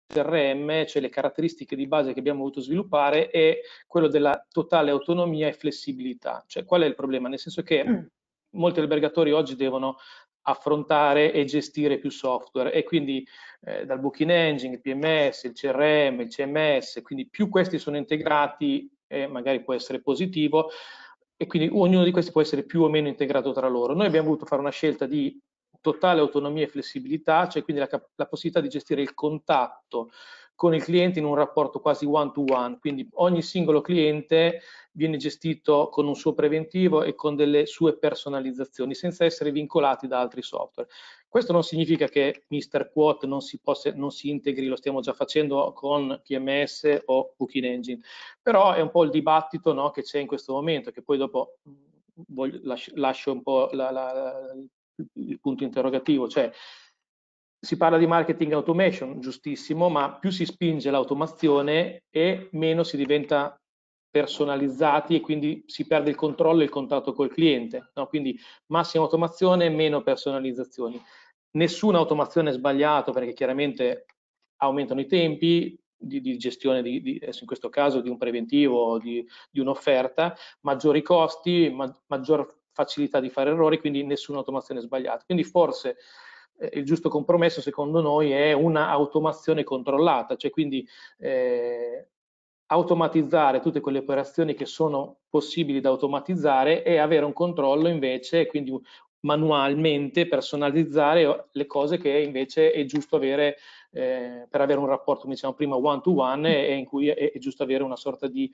CRM, cioè le caratteristiche di base che abbiamo voluto sviluppare, è quello della totale autonomia e flessibilità. Cioè, qual è il problema? Nel senso che molti albergatori oggi devono affrontare e gestire più software, e quindi dal booking engine, il PMS, il CRM, il CMS, quindi più questi sono integrati, magari può essere positivo, e quindi ognuno di questi può essere più o meno integrato tra loro. Noi abbiamo voluto fare una scelta di totale autonomia e flessibilità, cioè quindi la possibilità di gestire il contatto con il cliente in un rapporto quasi one to one, quindi ogni singolo cliente viene gestito con un suo preventivo e con delle sue personalizzazioni, senza essere vincolati da altri software. Questo non significa che Mr. Quote non si integri, lo stiamo già facendo con PMS o Booking Engine, però è un po' il dibattito, no, che c'è in questo momento, che poi dopo lascio un po' il punto interrogativo, cioè si parla di marketing automation, giustissimo, ma più si spinge l'automazione e meno si diventa personalizzati, e quindi si perde il controllo e il contatto col cliente, no? Quindi massima automazione, meno personalizzazioni. Nessuna automazione è sbagliata, perché chiaramente aumentano i tempi di gestione, in questo caso di un preventivo, di un'offerta, maggiori costi, maggior facilità di fare errori, quindi nessuna automazione è sbagliata. Quindi forse il giusto compromesso, secondo noi, è una automazione controllata, cioè quindi automatizzare tutte quelle operazioni che sono possibili da automatizzare e avere un controllo invece, quindi manualmente personalizzare le cose che invece è giusto avere per avere un rapporto, come diciamo prima, one to one, e in cui è giusto avere una sorta di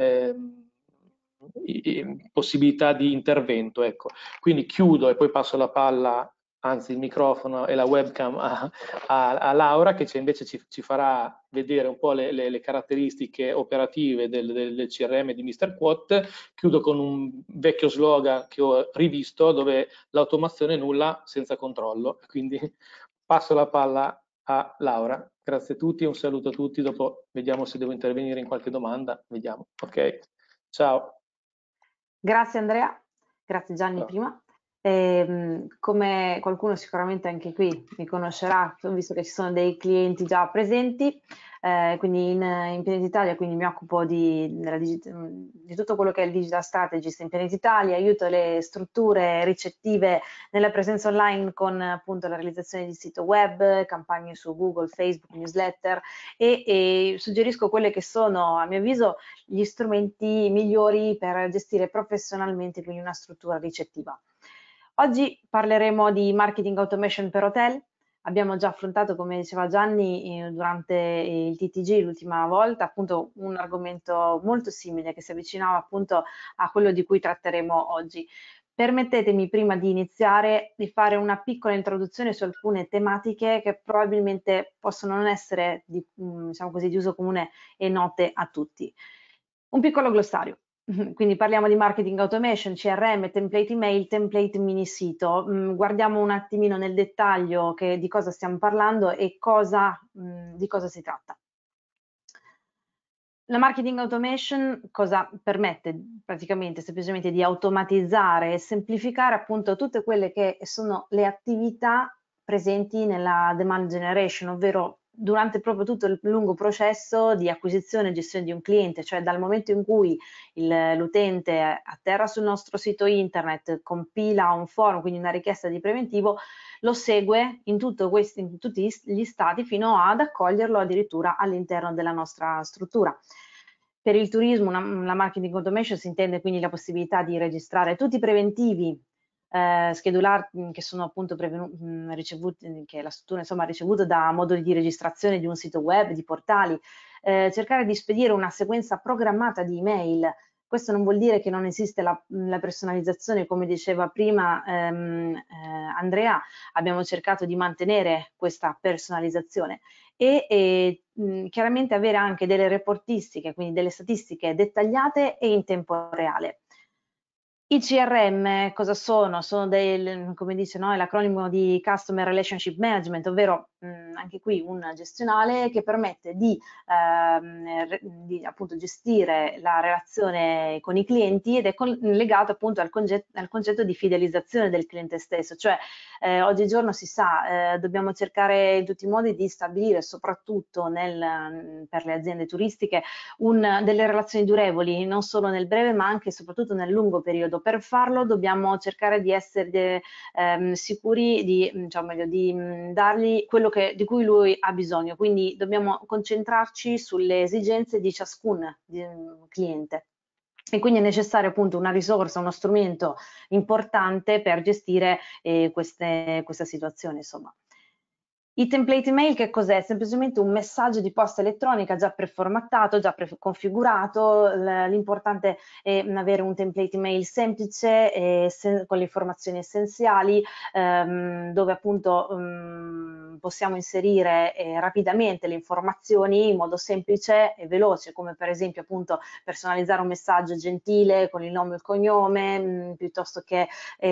possibilità di intervento. Ecco. Quindi chiudo e poi passo la palla, anzi il microfono e la webcam a Laura, che invece ci farà vedere un po' le caratteristiche operative del CRM di Mr. Quote. Chiudo con un vecchio slogan che ho rivisto, dove l'automazione è nulla senza controllo. Quindi passo la palla a Laura. Grazie a tutti, un saluto a tutti, dopo vediamo se devo intervenire in qualche domanda, vediamo. Ok, ciao. Grazie Andrea, grazie Gianni prima. Come qualcuno sicuramente anche qui mi conoscerà, visto che ci sono dei clienti già presenti, quindi in Pianeta Italia, quindi mi occupo di tutto quello che è il digital strategist in Pianeta Italia, aiuto le strutture ricettive nella presenza online con appunto la realizzazione di sito web, campagne su Google, Facebook, newsletter, e suggerisco quelle che sono, a mio avviso, gli strumenti migliori per gestire professionalmente quindi una struttura ricettiva. Oggi parleremo di marketing automation per hotel. Abbiamo già affrontato, come diceva Gianni, durante il TTG l'ultima volta, appunto un argomento molto simile che si avvicinava appunto a quello di cui tratteremo oggi. Permettetemi prima di iniziare di fare una piccola introduzione su alcune tematiche che probabilmente possono non essere diciamo così, di uso comune e note a tutti. Un piccolo glossario. Quindi parliamo di marketing automation, CRM, template email, template mini sito. Guardiamo un attimino nel dettaglio di cosa stiamo parlando e di cosa si tratta. La marketing automation cosa permette? Praticamente semplicemente di automatizzare e semplificare appunto tutte quelle che sono le attività presenti nella demand generation, ovvero durante proprio tutto il lungo processo di acquisizione e gestione di un cliente, cioè dal momento in cui l'utente atterra sul nostro sito internet, compila un form, quindi una richiesta di preventivo, lo segue in tutti gli stati fino ad accoglierlo addirittura all'interno della nostra struttura. Per il turismo, la marketing automation si intende quindi la possibilità di registrare tutti i preventivi schedulati che sono appunto ricevuti, che la struttura insomma ha ricevuto da moduli di registrazione di un sito web, di portali, cercare di spedire una sequenza programmata di email. Questo non vuol dire che non esiste la personalizzazione, come diceva prima Andrea, abbiamo cercato di mantenere questa personalizzazione e chiaramente avere anche delle reportistiche, quindi delle statistiche dettagliate e in tempo reale. I CRM cosa sono? Sono come dice, no, è l'acronimo di Customer Relationship Management, ovvero anche qui un gestionale che permette di appunto gestire la relazione con i clienti ed è legato appunto al concetto di fidelizzazione del cliente stesso, cioè oggigiorno si sa, dobbiamo cercare in tutti i modi di stabilire soprattutto per le aziende turistiche delle relazioni durevoli, non solo nel breve ma anche e soprattutto nel lungo periodo. Per farlo dobbiamo cercare di essere sicuri di dargli quello di cui lui ha bisogno, quindi dobbiamo concentrarci sulle esigenze di ciascun cliente. E quindi è necessario appunto una risorsa, uno strumento importante per gestire questa situazione, insomma. Il template email che cos'è? Semplicemente un messaggio di posta elettronica già preformattato, già preconfigurato. L'importante è avere un template email semplice con le informazioni essenziali, dove appunto possiamo inserire rapidamente le informazioni in modo semplice e veloce, come per esempio appunto personalizzare un messaggio gentile con il nome e il cognome, piuttosto che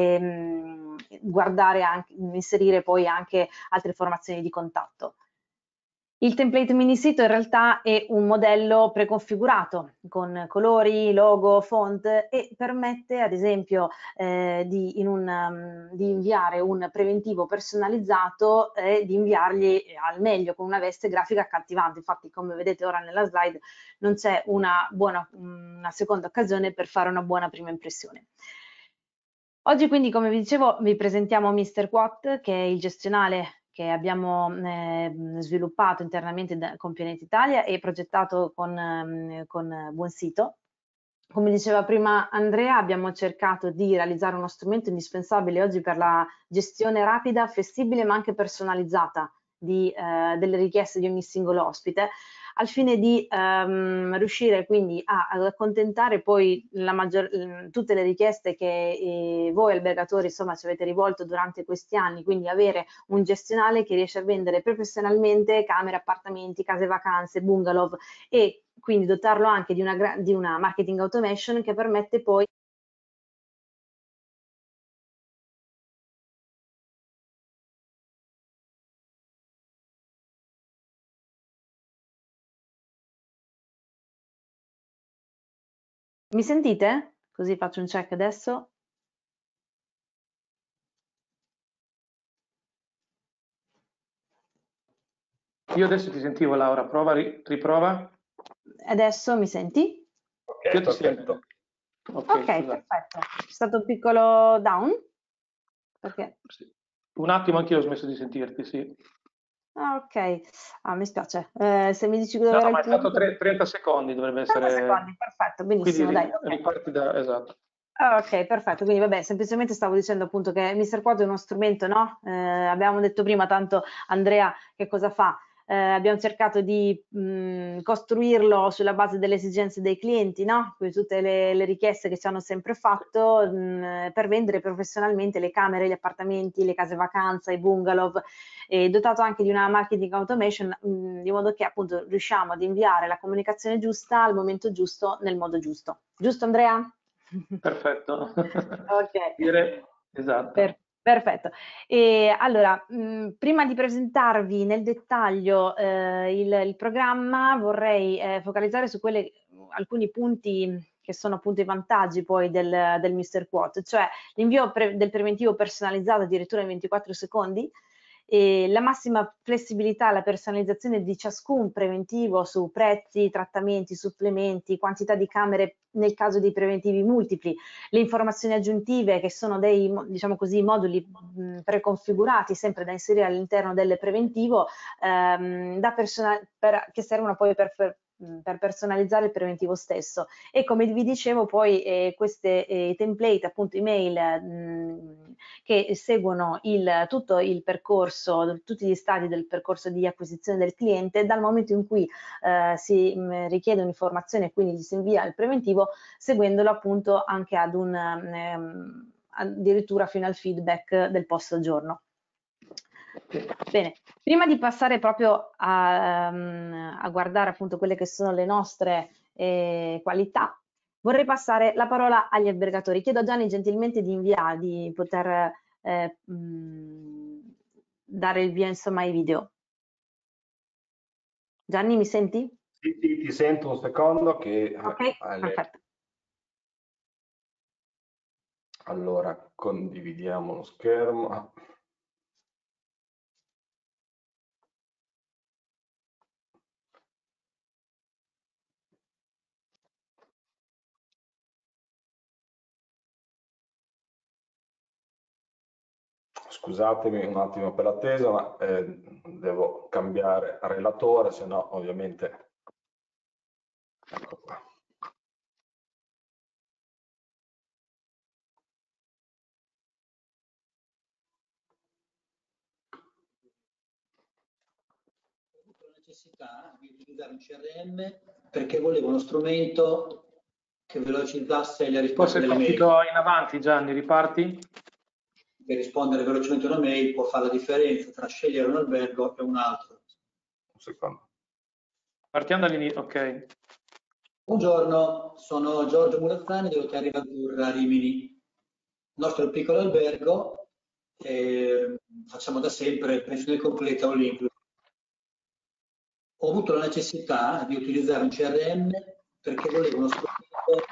inserire poi anche altre informazioni di contatto. Il template mini sito in realtà è un modello preconfigurato con colori, logo, font e permette ad esempio di inviare un preventivo personalizzato e di inviargli al meglio con una veste grafica accattivante. Infatti, come vedete ora nella slide, non c'è una seconda occasione per fare una buona prima impressione. Oggi quindi, come vi dicevo, vi presentiamo Mr. Quote, che è il gestionale che abbiamo sviluppato internamente con Pianeta Italia e progettato con Buonsito. Come diceva prima Andrea, abbiamo cercato di realizzare uno strumento indispensabile oggi per la gestione rapida, flessibile ma anche personalizzata delle richieste di ogni singolo ospite, al fine di riuscire quindi ad accontentare poi tutte le richieste che voi albergatori insomma ci avete rivolto durante questi anni, quindi avere un gestionale che riesce a vendere professionalmente camere, appartamenti, case vacanze, bungalow e quindi dotarlo anche di una marketing automation che permette poi Mi sentite? Così faccio un check adesso. Io adesso ti sentivo, Laura, prova, riprova. Adesso mi senti? Ok, Io ti perfetto. sento. Ok, perfetto. C'è stato un piccolo down? Perché? Sì. Un attimo anche io ho smesso di sentirti, sì. Ah, ok. Mi spiace. Se mi dici dove era Ma il è stato punto... 30 secondi, dovrebbe 30 essere... secondi, perfetto, benissimo, Quindi dai. Okay. riparti da... Esatto. Ok, perfetto. Quindi vabbè, semplicemente stavo dicendo appunto che Mr. Quad è uno strumento, no? Abbiamo detto prima tanto Andrea che cosa fa. Abbiamo cercato di costruirlo sulla base delle esigenze dei clienti, no? Quindi tutte le richieste che ci hanno sempre fatto per vendere professionalmente le camere, gli appartamenti, le case vacanza, i bungalow, e dotato anche di una marketing automation di modo che appunto riusciamo ad inviare la comunicazione giusta al momento giusto, nel modo giusto. Giusto Andrea? Perfetto. Ok. Esatto. Perfetto. E allora, prima di presentarvi nel dettaglio il programma, vorrei focalizzare su alcuni punti che sono appunto i vantaggi poi del Mr. Quote, cioè l'invio del preventivo personalizzato addirittura in 24 secondi, e la massima flessibilità, la personalizzazione di ciascun preventivo su prezzi, trattamenti, supplementi, quantità di camere nel caso dei preventivi multipli, le informazioni aggiuntive che sono dei, diciamo così, moduli preconfigurati sempre da inserire all'interno del preventivo che servono poi per personalizzare il preventivo stesso. E come vi dicevo poi queste template appunto email che seguono tutto il percorso, tutti gli stadi del percorso di acquisizione del cliente dal momento in cui si richiede un'informazione e quindi gli si invia il preventivo, seguendolo appunto anche ad addirittura fino al feedback del post giorno. Bene, prima di passare proprio a guardare appunto quelle che sono le nostre qualità, vorrei passare la parola agli albergatori. Chiedo a Gianni gentilmente di poter dare il via insomma ai video. Gianni, mi senti? Sì, ti sento un secondo che... Ok, perfetto. Allora, condividiamo lo schermo. Scusatemi un attimo per l'attesa, ma devo cambiare relatore, se no ovviamente... Ecco qua. Necessità di utilizzare un CRM perché volevo uno strumento che velocizzasse le risposte delle mail. Forse è partito in avanti, Gianni, riparti? Per rispondere velocemente a una mail può fare la differenza tra scegliere un albergo e un altro. Un secondo. Partiamo dall'inizio, ok. Buongiorno, sono Giorgio Murazzani dell'Hotel Riva Azzurra a Rimini. Il nostro piccolo albergo, facciamo da sempre pensione completa all inclusive. Ho avuto la necessità di utilizzare un CRM perché volevo uno strumento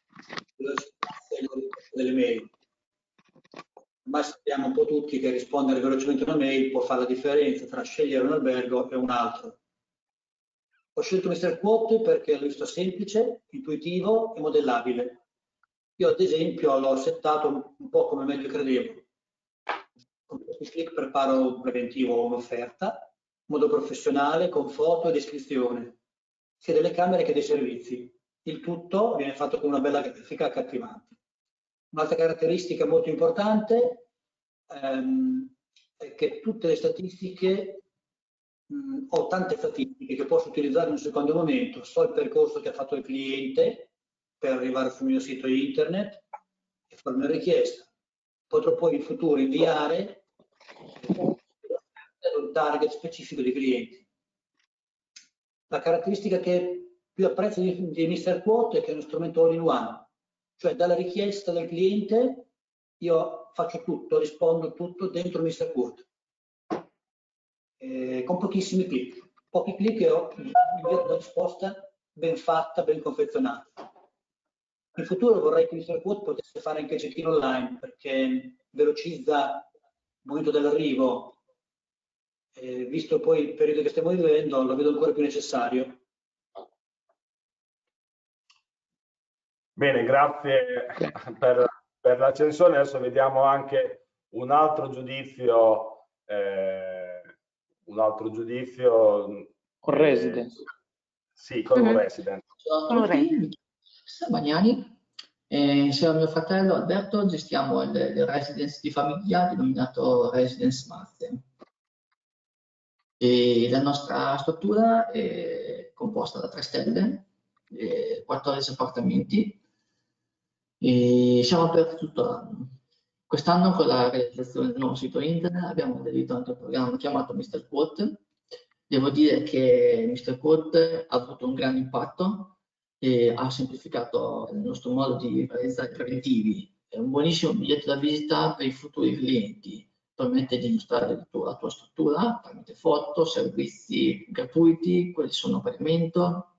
delle mail. Ormai sappiamo un po' tutti che rispondere velocemente a una mail può fare la differenza tra scegliere un albergo e un altro. Ho scelto Mr. Quote perché l'ho visto semplice, intuitivo e modellabile. Io ad esempio l'ho settato un po' come meglio credevo. Con questi clic preparo un preventivo o un'offerta, in modo professionale, con foto e descrizione, sia delle camere che dei servizi. Il tutto viene fatto con una bella grafica accattivante. Un'altra caratteristica molto importante è che tutte le statistiche, ho tante statistiche che posso utilizzare in un secondo momento. So il percorso che ha fatto il cliente per arrivare sul mio sito internet e fare una richiesta. Potrò poi in futuro inviare un target specifico di clienti. La caratteristica che più apprezzo di Mr. Quote è che è uno strumento all-in-one, cioè dalla richiesta del cliente io faccio tutto, rispondo tutto dentro Mr. Quote, con pochissimi clic. Pochi clic e ho inviato la risposta ben fatta, ben confezionata. In futuro vorrei che Mr. Quote potesse fare anche check-in online perché velocizza il momento dell'arrivo. Visto poi il periodo che stiamo vivendo, lo vedo ancora più necessario. Bene, grazie per l'accensione. Adesso vediamo anche un altro giudizio. Con residence. Sì, con un resident. Ciao a tutti, mi chiamo Bagnani. Insieme al mio fratello Alberto gestiamo il residence di famiglia denominato Residence Master. E la nostra struttura è composta da 3 stelle, 14 appartamenti e siamo aperti tutto l'anno. Quest'anno con la realizzazione del nuovo sito internet abbiamo aderito anche a un programma chiamato Mr. Quote. Devo dire che Mr. Quote ha avuto un grande impatto e ha semplificato il nostro modo di realizzare preventivi. È un buonissimo biglietto da visita per i futuri clienti. Permette di mostrare la tua struttura tramite foto, servizi gratuiti, quelli sono a pagamento.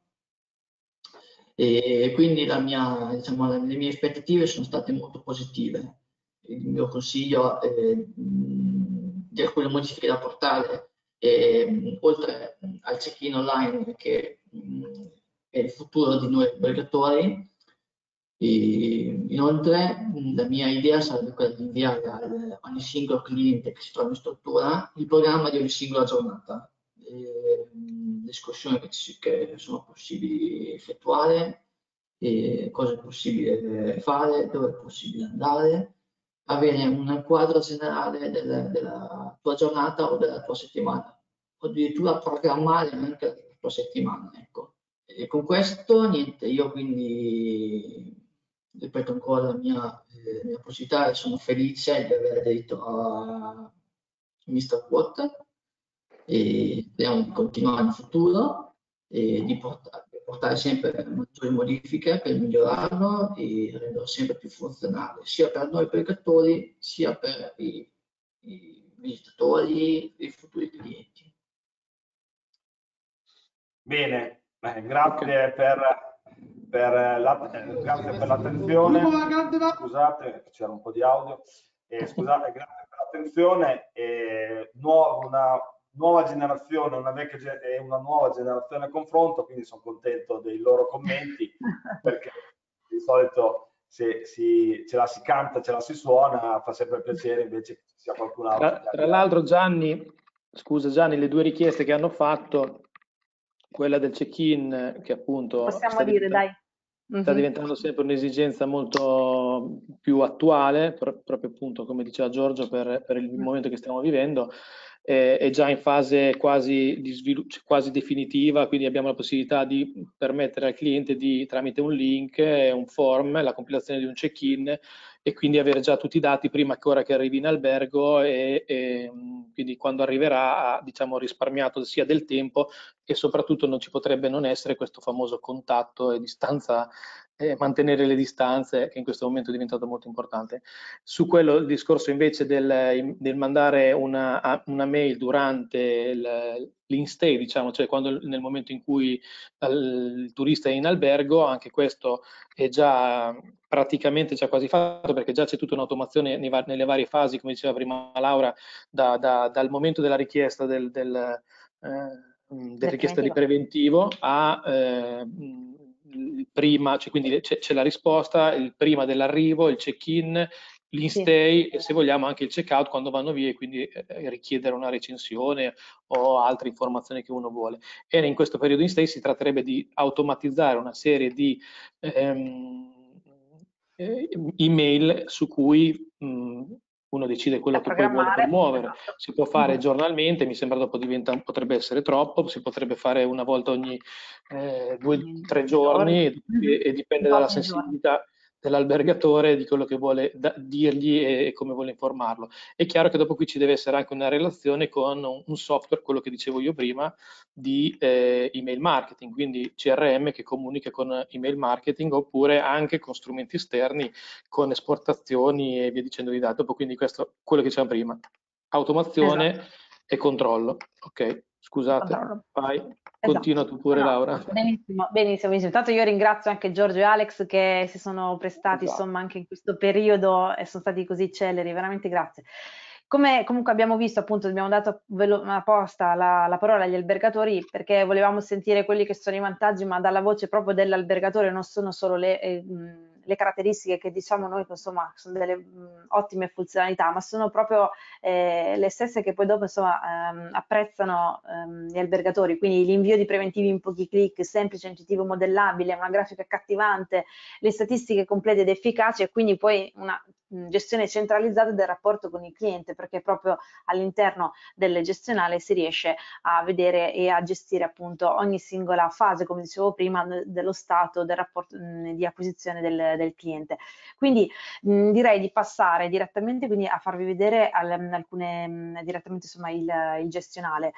E quindi le mie aspettative sono state molto positive. Il mio consiglio di alcune modifiche da portare, oltre al check-in online che è il futuro di noi albergatori. Inoltre la mia idea sarebbe quella di inviare a ogni singolo cliente che si trova in struttura il programma di ogni singola giornata, le escursioni che sono possibili effettuare, cosa è possibile fare, dove è possibile andare, avere un quadro generale della tua giornata o della tua settimana, o addirittura programmare anche la tua settimana. Ecco. E con questo niente, io quindi ripeto ancora la mia positività e sono felice di aver aderito a Mr. Quote e speriamo di continuare in futuro e di portare sempre maggiori modifiche per migliorarlo e renderlo sempre più funzionale, sia per noi albergatori sia per i visitatori e i futuri clienti. Bene, grazie per l'attenzione. Scusate, c'era un po' di audio. Scusate, grazie per l'attenzione. Una nuova generazione, una vecchia e una nuova generazione a confronto, quindi sono contento dei loro commenti, perché di solito se ce la si canta, ce la si suona, fa sempre piacere invece che ci sia qualcun altro. Tra l'altro Gianni, scusa Gianni, le due richieste che hanno fatto, quella del check-in che appunto possiamo dire, dai. Sta diventando sempre un'esigenza molto più attuale, proprio appunto come diceva Giorgio, per il momento che stiamo vivendo, è già in fase quasi di sviluppo, quasi definitiva, quindi abbiamo la possibilità di permettere al cliente di, tramite un link, un form, la compilazione di un check-in e quindi avere già tutti i dati prima ancora che arrivi in albergo e quindi quando arriverà ha, diciamo, risparmiato sia del tempo e soprattutto non ci potrebbe non essere questo famoso contatto e distanza, mantenere le distanze, che in questo momento è diventato molto importante. Su quello il discorso invece del mandare una mail durante l'in-stay, diciamo, cioè nel momento in cui il turista è in albergo, anche questo è già praticamente già quasi fatto, perché già c'è tutta un'automazione nelle varie fasi, come diceva prima Laura, dal momento della richiesta della richiesta di preventivo a prima, cioè quindi c'è la risposta, il prima dell'arrivo, il check-in, l'in-stay e se vogliamo anche il check-out quando vanno via e quindi richiedere una recensione o altre informazioni che uno vuole. E in questo periodo in-stay si tratterebbe di automatizzare una serie di email su cui uno decide quello che poi vuole promuovere. Esatto. Si può fare giornalmente, mi sembra dopo potrebbe essere troppo, si potrebbe fare una volta ogni 2 o 3 giorni e dipende dalla sensibilità dell'albergatore, di quello che vuole dirgli e come vuole informarlo. È chiaro che dopo qui ci deve essere anche una relazione con un software, quello che dicevo io prima, di email marketing, quindi CRM che comunica con email marketing oppure anche con strumenti esterni, con esportazioni e via dicendo di dati. Dopo quindi questo, quello che dicevamo prima, automazione e controllo. Ok, scusate, vai. Continua tu pure, Laura. Benissimo, benissimo. Intanto io ringrazio anche Giorgio e Alex che si sono prestati insomma anche in questo periodo e sono stati così celeri, veramente grazie. Come comunque abbiamo visto, appunto, abbiamo dato apposta la parola agli albergatori perché volevamo sentire quelli che sono i vantaggi, ma dalla voce proprio dell'albergatore, non sono solo le caratteristiche che diciamo noi, insomma, sono delle ottime funzionalità, ma sono proprio le stesse che poi dopo insomma apprezzano gli albergatori, quindi l'invio di preventivi in pochi clic, semplice, intuitivo, modellabile, una grafica accattivante, le statistiche complete ed efficaci e quindi poi una gestione centralizzata del rapporto con il cliente, perché proprio all'interno del gestionale si riesce a vedere e a gestire appunto ogni singola fase, come dicevo prima, dello stato del rapporto di acquisizione del cliente. Quindi direi di passare direttamente quindi a farvi vedere alcune direttamente insomma il gestionale.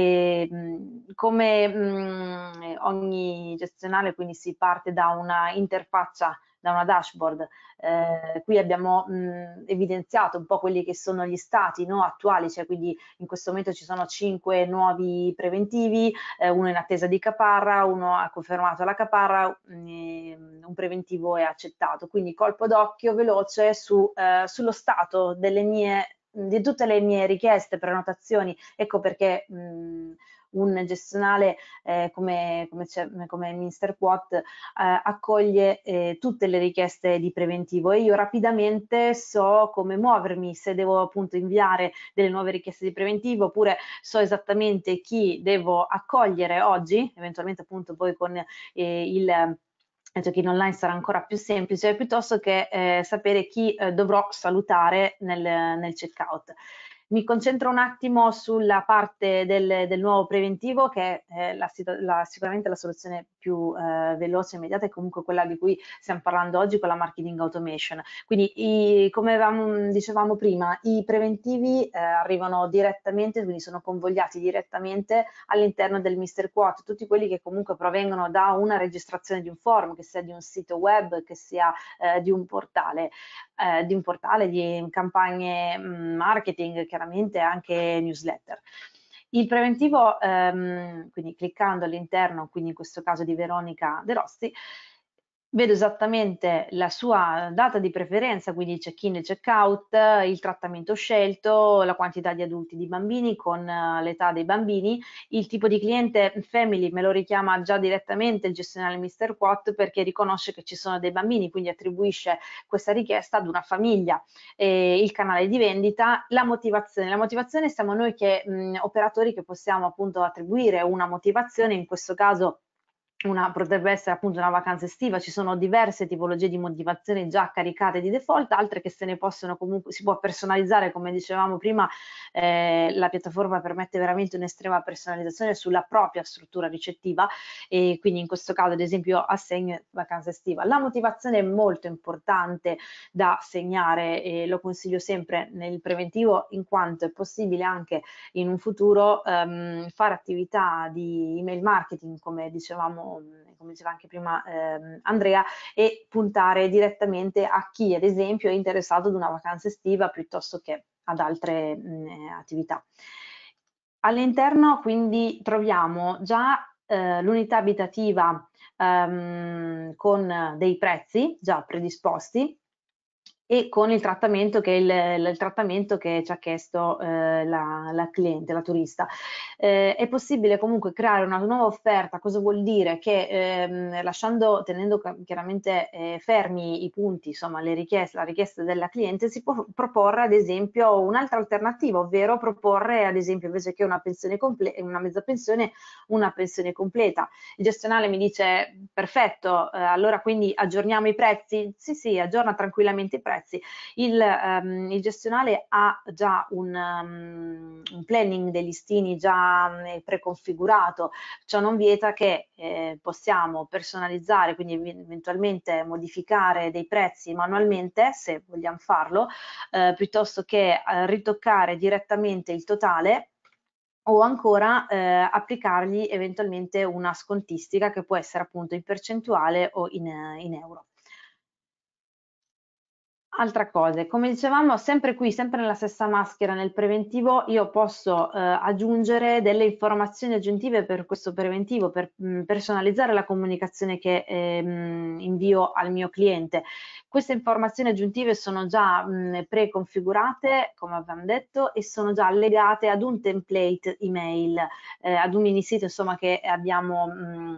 Come ogni gestionale quindi si parte da una interfaccia, da una dashboard. Qui abbiamo evidenziato un po' quelli che sono gli stati attuali, cioè quindi in questo momento ci sono 5 nuovi preventivi, uno in attesa di caparra, uno ha confermato la caparra, un preventivo è accettato, quindi colpo d'occhio veloce sullo stato di tutte le mie richieste, prenotazioni. Ecco perché un gestionale come Mr. Quote accoglie tutte le richieste di preventivo e io rapidamente so come muovermi, se devo appunto inviare delle nuove richieste di preventivo oppure so esattamente chi devo accogliere oggi, eventualmente appunto poi con il check-in online sarà ancora più semplice, piuttosto che sapere chi dovrò salutare nel checkout. Mi concentro un attimo sulla parte del nuovo preventivo, che è sicuramente la soluzione più veloce e immediata e comunque quella di cui stiamo parlando oggi con la marketing automation. Quindi come dicevamo prima, i preventivi arrivano direttamente, quindi sono convogliati direttamente all'interno del Mr. Quote, tutti quelli che comunque provengono da una registrazione di un forum, che sia di un sito web, che sia di un portale, di campagne marketing, chiaramente anche newsletter. Il preventivo, quindi cliccando all'interno, quindi in questo caso di Veronica De Rossi, vedo esattamente la sua data di preferenza, quindi check-in e check-out, il trattamento scelto, la quantità di adulti e di bambini con l'età dei bambini, il tipo di cliente family me lo richiama già direttamente il gestionale Mr. Quote perché riconosce che ci sono dei bambini, quindi attribuisce questa richiesta ad una famiglia, il canale di vendita, la motivazione siamo noi che operatori che possiamo appunto attribuire una motivazione, in questo caso potrebbe essere appunto una vacanza estiva, ci sono diverse tipologie di motivazioni già caricate di default, altre che se ne possono comunque, si può personalizzare, come dicevamo prima, la piattaforma permette veramente un'estrema personalizzazione sulla propria struttura ricettiva e quindi in questo caso ad esempio assegno vacanza estiva. La motivazione è molto importante da segnare e lo consiglio sempre nel preventivo in quanto è possibile anche in un futuro fare attività di email marketing come diceva anche prima Andrea, e puntare direttamente a chi ad esempio è interessato ad una vacanza estiva piuttosto che ad altre attività. All'interno quindi troviamo già l'unità abitativa con dei prezzi già predisposti e con il trattamento che, il trattamento che ci ha chiesto la cliente, la turista. È possibile comunque creare una nuova offerta. Cosa vuol dire? Che tenendo chiaramente fermi i punti, insomma la richiesta della cliente, si può proporre ad esempio un'altra alternativa, ovvero proporre ad esempio invece che una pensione completa, una mezza pensione, una pensione completa. Il gestionale mi dice perfetto, allora quindi aggiorniamo i prezzi? Sì, aggiorna tranquillamente i prezzi. Il gestionale ha già un planning dei listini già preconfigurato, ciò non vieta che possiamo personalizzare, quindi eventualmente modificare dei prezzi manualmente se vogliamo farlo, piuttosto che ritoccare direttamente il totale o ancora applicargli eventualmente una scontistica che può essere appunto in percentuale o in euro. Altra cosa, come dicevamo, sempre qui, sempre nella stessa maschera, nel preventivo, io posso aggiungere delle informazioni aggiuntive per questo preventivo, per personalizzare la comunicazione che invio al mio cliente. Queste informazioni aggiuntive sono già preconfigurate, come abbiamo detto, e sono già legate ad un template email, ad un mini sito insomma, che abbiamo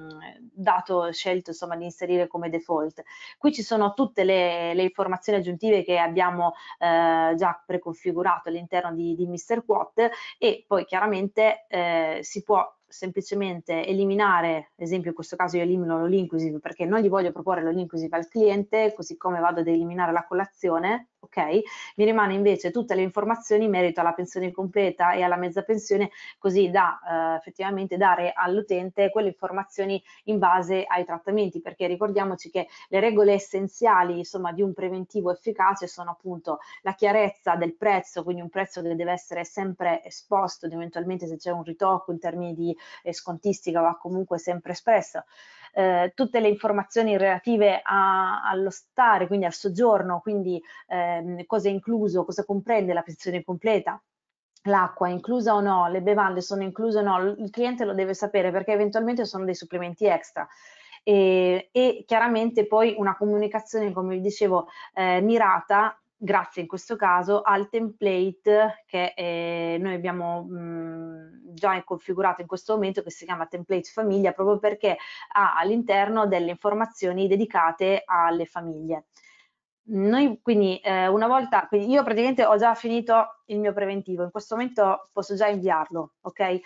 scelto insomma, di inserire come default. Qui ci sono tutte le informazioni aggiuntive che abbiamo già preconfigurato all'interno di Mr. Quote e poi chiaramente si può semplicemente eliminare, ad esempio in questo caso io elimino l'all inclusive perché non gli voglio proporre l'all inclusive al cliente, così come vado ad eliminare la colazione, ok? Mi rimane invece tutte le informazioni in merito alla pensione completa e alla mezza pensione, così da effettivamente dare all'utente quelle informazioni in base ai trattamenti, perché ricordiamoci che le regole essenziali insomma di un preventivo efficace sono appunto la chiarezza del prezzo, quindi un prezzo che deve essere sempre esposto ed eventualmente se c'è un ritocco in termini di scontistica va comunque sempre espresso. Tutte le informazioni relative allo stare, quindi al soggiorno, quindi cosa è incluso, cosa comprende la pensione completa, l'acqua è inclusa o no, le bevande sono incluse o no, il cliente lo deve sapere perché eventualmente sono dei supplementi extra. E chiaramente poi una comunicazione, come vi dicevo, mirata, grazie in questo caso al template che noi abbiamo già configurato in questo momento, che si chiama template famiglia, proprio perché ha all'interno delle informazioni dedicate alle famiglie. Noi quindi una volta, quindi io praticamente ho già finito il mio preventivo, in questo momento posso già inviarlo, ok?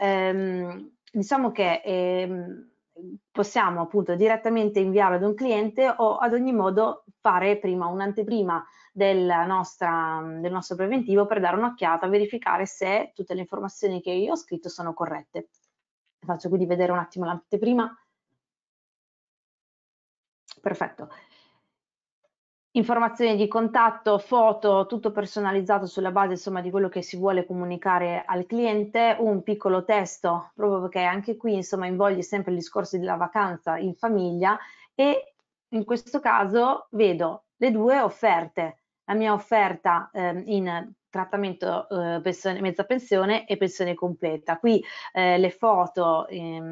Diciamo che possiamo appunto direttamente inviarlo ad un cliente o ad ogni modo fare prima un'anteprima del nostro preventivo per dare un'occhiata, verificare se tutte le informazioni che io ho scritto sono corrette. Faccio quindi vedere un attimo l'anteprima. Perfetto. Informazioni di contatto, foto, tutto personalizzato sulla base insomma di quello che si vuole comunicare al cliente, un piccolo testo proprio perché anche qui insomma invogli sempre il discorso della vacanza in famiglia e in questo caso vedo le due offerte, la mia offerta in trattamento mezza pensione e pensione completa. Qui le foto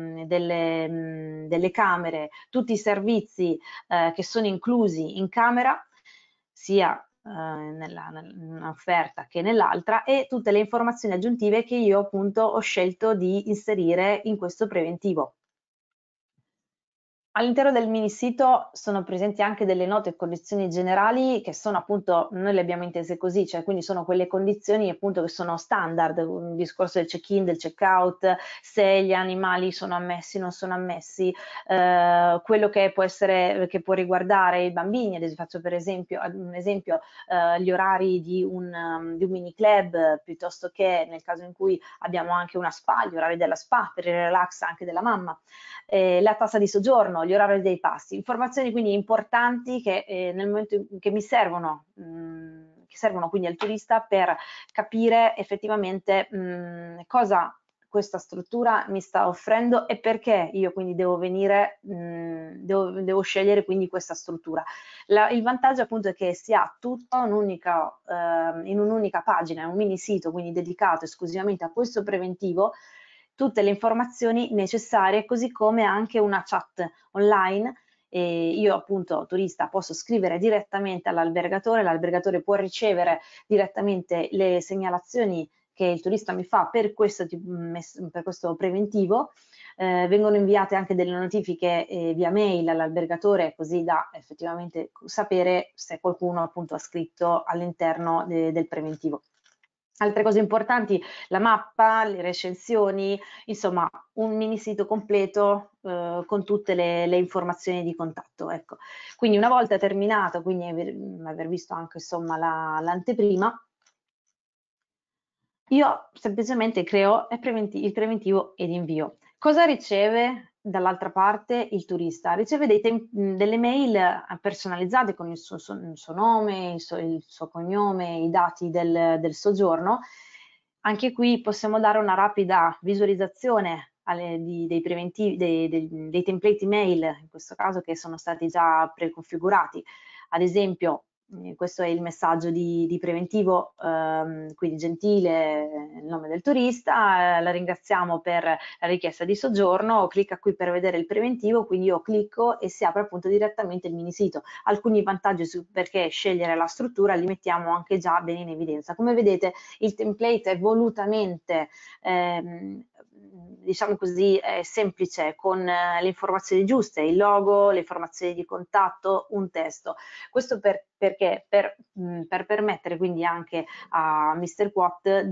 delle camere, tutti i servizi che sono inclusi in camera, sia nell'offerta che nell'altra, e tutte le informazioni aggiuntive che io appunto ho scelto di inserire in questo preventivo. All'interno del mini sito sono presenti anche delle note e condizioni generali che sono appunto, noi le abbiamo intese così, cioè quindi sono quelle condizioni appunto che sono standard, un discorso del check-in, del check-out, se gli animali sono ammessi, non sono ammessi, quello che può essere, che può riguardare i bambini, ad esempio, faccio per esempio, un esempio, gli orari di un mini club, piuttosto che nel caso in cui abbiamo anche una spa, gli orari della spa per il relax anche della mamma, la tassa di soggiorno, gli orari dei pasti, informazioni quindi importanti che nel momento che mi servono, che servono quindi al turista per capire effettivamente cosa questa struttura mi sta offrendo e perché io quindi devo venire, devo scegliere quindi questa struttura. Il vantaggio appunto è che si ha tutto in un'unica pagina, è un mini sito quindi dedicato esclusivamente a questo preventivo, tutte le informazioni necessarie, così come anche una chat online. Io appunto turista posso scrivere direttamente all'albergatore, l'albergatore può ricevere direttamente le segnalazioni che il turista mi fa per questo preventivo. Vengono inviate anche delle notifiche via mail all'albergatore, così da effettivamente sapere se qualcuno appunto ha scritto all'interno del preventivo. Altre cose importanti, la mappa, le recensioni, insomma un mini sito completo con tutte le informazioni di contatto. Ecco. Quindi una volta terminato, quindi aver visto anche insomma l'anteprima, io semplicemente creo il preventivo ed invio. Cosa riceve dall'altra parte il turista? Riceve delle mail personalizzate con il suo nome, il suo cognome, i dati del soggiorno. Anche qui possiamo dare una rapida visualizzazione dei preventivi, dei template email, in questo caso che sono stati già preconfigurati. Ad esempio, questo è il messaggio di preventivo, quindi gentile, il nome del turista, la ringraziamo per la richiesta di soggiorno, clicca qui per vedere il preventivo, quindi io clicco e si apre appunto direttamente il mini sito. Alcuni vantaggi perché scegliere la struttura li mettiamo anche già bene in evidenza. Come vedete il template è volutamente diciamo così semplice, con le informazioni giuste, il logo, le informazioni di contatto, un testo. Questo perché? Per permettere quindi anche a Mr. Quote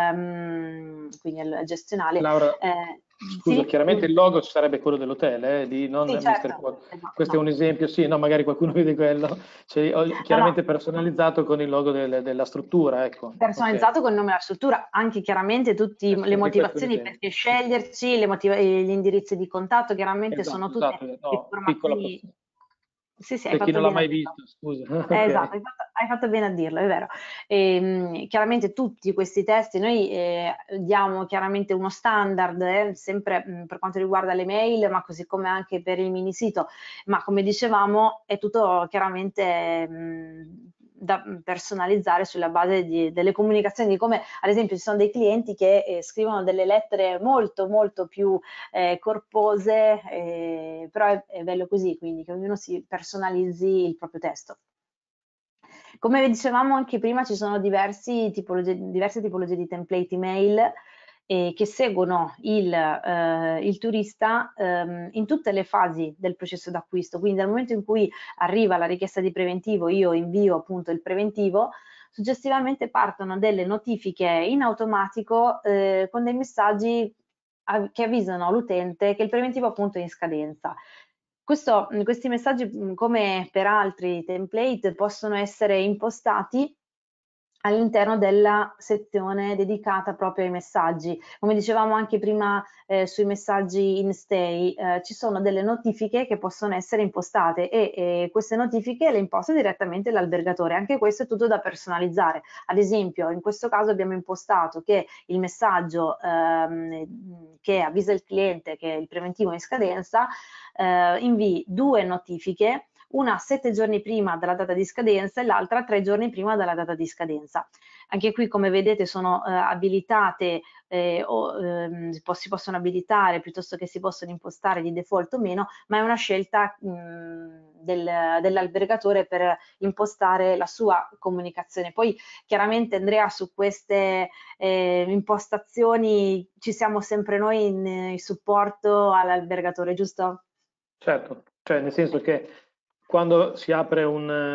quindi al gestionale. Laura, scusa, sì? chiaramente il logo sarebbe quello dell'hotel, di non sì, Mr. certo. Quote. Esatto, Questo è un esempio, sì, no, magari qualcuno vede quello, cioè, chiaramente personalizzato con il logo della struttura, ecco. Personalizzato con il nome della struttura, anche chiaramente tutte le motivazioni perché sceglierci, gli indirizzi di contatto, chiaramente sono tutte informazioni. Sì, hai per fatto chi non l'ha bene mai a dirlo. visto, scusa. Okay. Esatto, hai fatto bene a dirlo, è vero. Chiaramente tutti questi testi noi diamo chiaramente uno standard, sempre per quanto riguarda le mail, ma così come anche per il mini sito, ma come dicevamo è tutto chiaramente da personalizzare sulla base delle comunicazioni, di come ad esempio ci sono dei clienti che scrivono delle lettere molto molto più corpose, però è bello così, quindi che ognuno si personalizzi il proprio testo. Come dicevamo anche prima, ci sono diverse tipologie di template email che seguono il turista in tutte le fasi del processo d'acquisto. Quindi dal momento in cui arriva la richiesta di preventivo, io invio appunto il preventivo, successivamente partono delle notifiche in automatico con dei messaggi che avvisano l'utente che il preventivo appunto è in scadenza. Questi messaggi, come per altri template, possono essere impostati all'interno della sezione dedicata proprio ai messaggi. Come dicevamo anche prima sui messaggi in stay, ci sono delle notifiche che possono essere impostate e queste notifiche le imposta direttamente l'albergatore. Anche questo è tutto da personalizzare. Ad esempio, in questo caso abbiamo impostato che il messaggio che avvisa il cliente che il preventivo è in scadenza invii 2 notifiche, una 7 giorni prima dalla data di scadenza e l'altra 3 giorni prima dalla data di scadenza. anche qui come vedete sono abilitate si possono abilitare piuttosto che si possono impostare di default o meno, ma è una scelta dell'albergatore per impostare la sua comunicazione. Poi chiaramente Andrea su queste impostazioni ci siamo sempre noi in supporto all'albergatore, giusto? Certo, cioè nel senso che quando si apre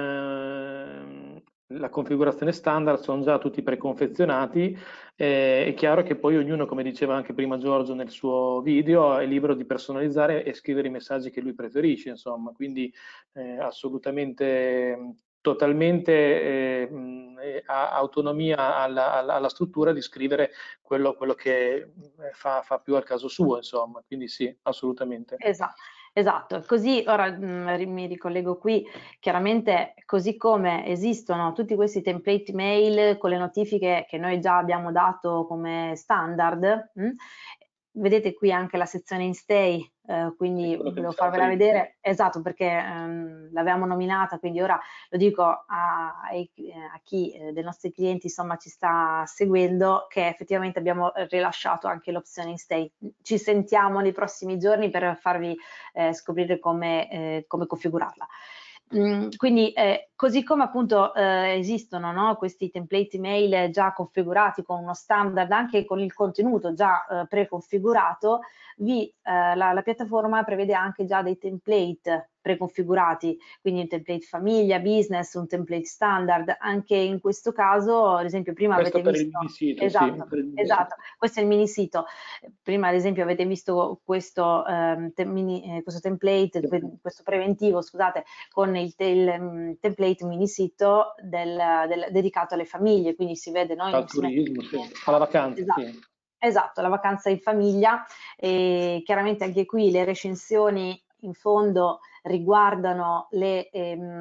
la configurazione standard sono già tutti preconfezionati, è chiaro che poi ognuno, come diceva anche prima Giorgio nel suo video, è libero di personalizzare e scrivere i messaggi che lui preferisce, insomma, quindi assolutamente, totalmente ha autonomia alla struttura di scrivere quello che fa più al caso suo, insomma, quindi sì, assolutamente. Esatto, così ora mi ricollego qui, chiaramente così come esistono tutti questi template mail con le notifiche che noi già abbiamo dato come standard, vedete qui anche la sezione in stay, quindi volevo farvela vedere, esatto, perché l'avevamo nominata, quindi ora lo dico a chi dei nostri clienti insomma ci sta seguendo, che effettivamente abbiamo rilasciato anche l'opzione in stay. Ci sentiamo nei prossimi giorni per farvi scoprire come configurarla. Quindi così come appunto esistono, no, questi template email già configurati con uno standard, anche con il contenuto già preconfigurato, la piattaforma prevede anche già dei template preconfigurati, quindi un template famiglia, business, un template standard. Anche in questo caso, ad esempio, prima Questo avete per visto... il mini sito, Esatto, sì, per il mini esatto, sito. questo è il mini sito. Prima ad esempio avete visto questo, questo template, questo preventivo, scusate, con il template mini sito dedicato alle famiglie, quindi si vede noi Al turismo, sì, alla vacanza, esatto. sì. Esatto, la vacanza in famiglia, e chiaramente anche qui le recensioni in fondo riguardano le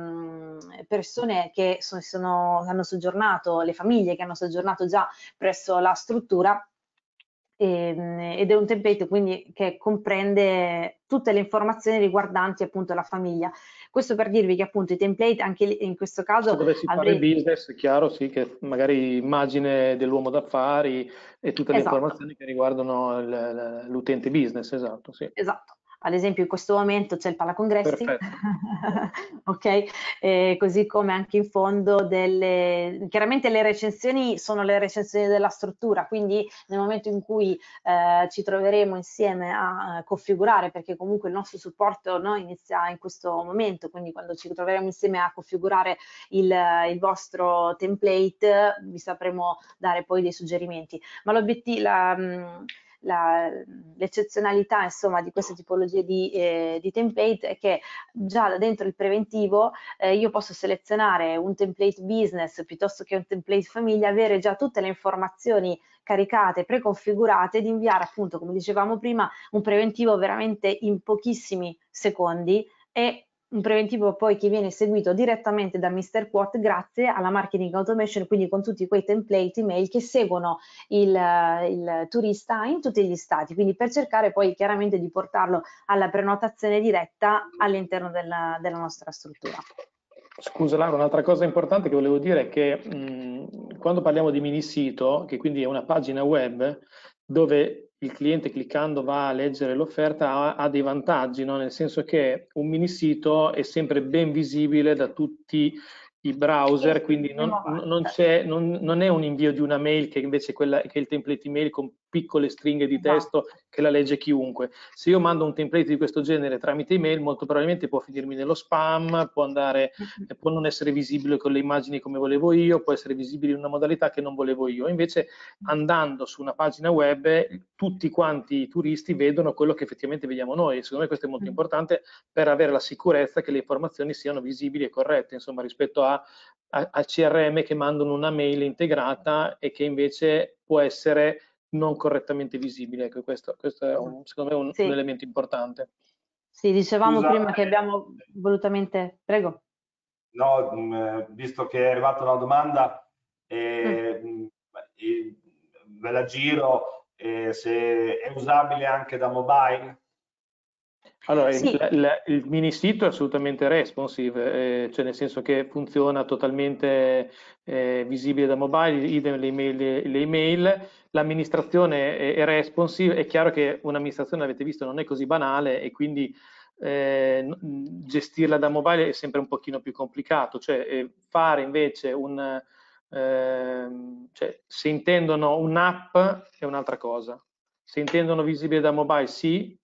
persone che hanno soggiornato, le famiglie che hanno soggiornato già presso la struttura, ed è un template quindi che comprende tutte le informazioni riguardanti appunto la famiglia. Questo per dirvi che appunto i template anche in questo caso Se dovessi fare business, è chiaro, sì, che magari immagine dell'uomo d'affari e tutte le esatto. informazioni che riguardano l'utente business, esatto, sì. Esatto. Ad esempio in questo momento c'è il palacongressi, Perfetto. ok? Così come anche in fondo chiaramente le recensioni sono le recensioni della struttura, quindi nel momento in cui ci troveremo insieme a configurare, perché comunque il nostro supporto inizia in questo momento, quindi quando ci troveremo insieme a configurare il vostro template vi sapremo dare poi dei suggerimenti. Ma l'eccezionalità insomma di queste tipologie di template è che già da dentro il preventivo io posso selezionare un template business piuttosto che un template famiglia, avere già tutte le informazioni caricate, preconfigurate, ed inviare appunto, come dicevamo prima, un preventivo veramente in pochissimi secondi, e un preventivo poi che viene seguito direttamente da Mr. Quote grazie alla marketing automation, quindi con tutti quei template email che seguono il turista in tutti gli stati, quindi per cercare poi chiaramente di portarlo alla prenotazione diretta all'interno della nostra struttura. Scusa Laura, un'altra cosa importante che volevo dire è che quando parliamo di mini sito, che quindi è una pagina web dove il cliente cliccando va a leggere l'offerta, ha dei vantaggi, no? Nel senso che un mini sito è sempre ben visibile da tutti i browser, quindi non è un invio di una mail che invece che è il template email con piccole stringhe di testo che la legge chiunque. Se io mando un template di questo genere tramite email, molto probabilmente può finirmi nello spam, può non essere visibile con le immagini come volevo io, può essere visibile in una modalità che non volevo io. Invece andando su una pagina web tutti quanti i turisti vedono quello che effettivamente vediamo noi. Secondo me questo è molto importante per avere la sicurezza che le informazioni siano visibili e corrette, insomma, rispetto a CRM che mandano una mail integrata e che invece può essere non correttamente visibile. Ecco, questo è secondo me un elemento importante. Sì, dicevamo prima che abbiamo volutamente... Prego. No, visto che è arrivata una domanda, ve la giro, se è usabile anche da mobile? Allora, Sì. il mini sito è assolutamente responsive, cioè nel senso che funziona totalmente visibile da mobile, idem le email. L'amministrazione è responsive. È chiaro che un'amministrazione, l'avete visto, non è così banale e quindi gestirla da mobile è sempre un pochino più complicato, cioè fare invece cioè, se intendono un'app è un'altra cosa, se intendono visibile da mobile sì.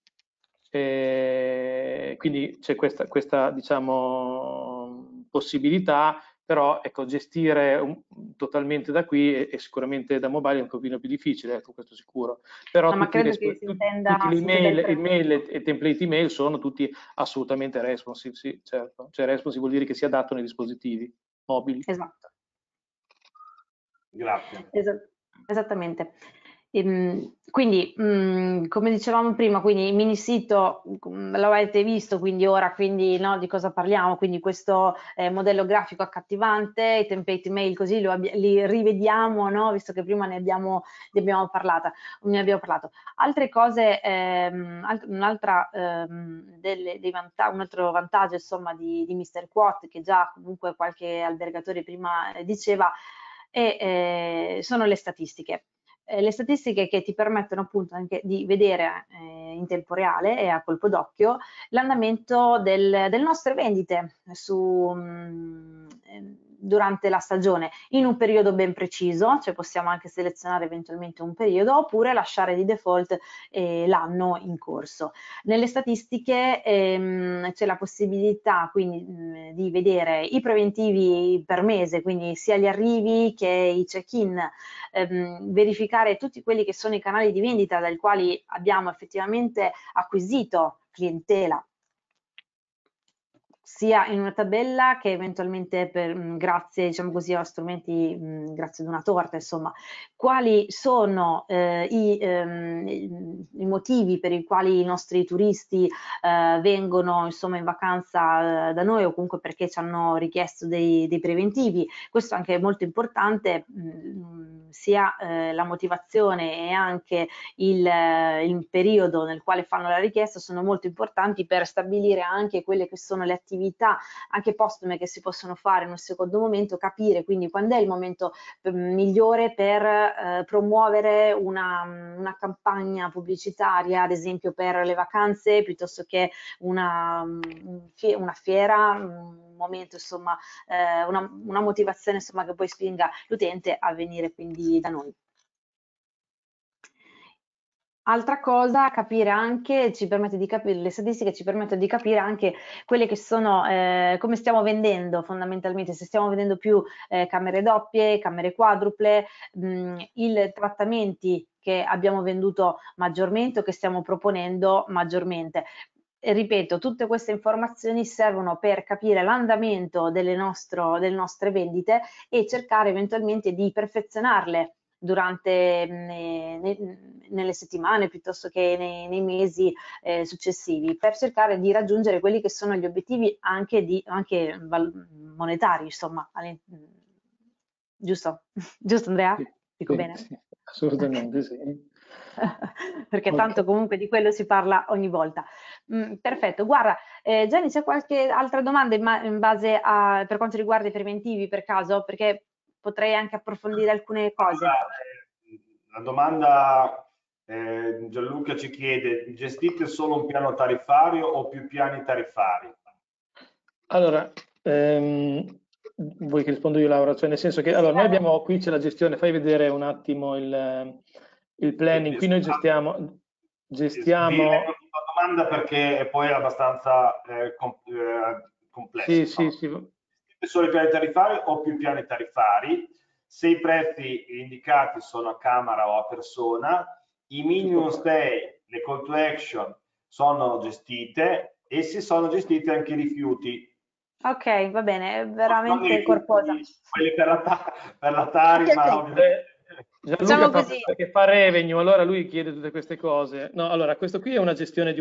Quindi c'è questa diciamo, possibilità, però ecco, gestire totalmente da qui e sicuramente da mobile è un pochino più difficile, ecco, questo sicuro. Però No, ma credo che si intenda, tutti le si intenda email e template email sono tutti assolutamente responsive, sì, certo. Cioè responsive vuol dire che si adattano ai dispositivi mobili. Esatto. Grazie. Esattamente. Quindi, come dicevamo prima, quindi il mini sito lo avete visto, quindi ora quindi, no, di cosa parliamo? Quindi questo modello grafico accattivante, i template email così li rivediamo, no? Visto che prima ne abbiamo parlato. Altre cose, un altro vantaggio insomma di Mr. Quote, che già comunque qualche albergatore prima diceva, sono le statistiche. Le statistiche che ti permettono appunto anche di vedere in tempo reale e a colpo d'occhio l'andamento delle nostre vendite durante la stagione in un periodo ben preciso, cioè possiamo anche selezionare eventualmente un periodo oppure lasciare di default l'anno in corso. Nelle statistiche c'è la possibilità quindi di vedere i preventivi per mese, quindi sia gli arrivi che i check-in, verificare tutti quelli che sono i canali di vendita dai quali abbiamo effettivamente acquisito clientela, sia in una tabella che eventualmente grazie, diciamo così, a strumenti, grazie ad una torta, insomma, quali sono i motivi per i quali i nostri turisti vengono insomma in vacanza da noi o comunque perché ci hanno richiesto dei preventivi. Questo anche è molto importante, sia la motivazione e anche il periodo nel quale fanno la richiesta sono molto importanti per stabilire anche quelle che sono le attività anche postume che si possono fare in un secondo momento, capire quindi quando è il momento migliore per promuovere una campagna pubblicitaria, ad esempio per le vacanze, piuttosto che una fiera, un momento insomma, una motivazione insomma che poi spinga l'utente a venire quindi da noi. Altra cosa, capire anche, ci permette di capire, le statistiche ci permettono di capire anche quelle che sono, come stiamo vendendo fondamentalmente, se stiamo vendendo più camere doppie, camere quadruple, i trattamenti che abbiamo venduto maggiormente o che stiamo proponendo maggiormente. E ripeto, tutte queste informazioni servono per capire l'andamento delle nostre vendite e cercare eventualmente di perfezionarle durante nelle settimane piuttosto che nei mesi successivi per cercare di raggiungere quelli che sono gli obiettivi anche monetari, insomma. Giusto? Giusto Andrea? Sì, Dico sì, bene? sì, assolutamente sì. Perché Ok. tanto comunque di quello si parla ogni volta. Perfetto, guarda, Gianni, c'è qualche altra domanda in base per quanto riguarda i preventivi per caso? Perché potrei anche approfondire alcune cose. La domanda Gianluca ci chiede: gestite solo un piano tariffario o più piani tariffari? Allora, vuoi che rispondo io, Laura? Cioè, nel senso che allora, noi abbiamo qui c'è la gestione, fai vedere un attimo il planning. Qui noi gestiamo. La domanda perché poi è abbastanza complessa. Sì. Solo i piani tariffari o più piani tariffari? Se i prezzi indicati sono a camera o a persona, i minimum stay, le call to action sono gestite e si sono gestiti anche i rifiuti. Ok, va bene, è veramente corposa. Quelli per la tarima. Gianluca Diciamo così. perché fa revenue, allora lui chiede tutte queste cose. No, allora, questo qui è una gestione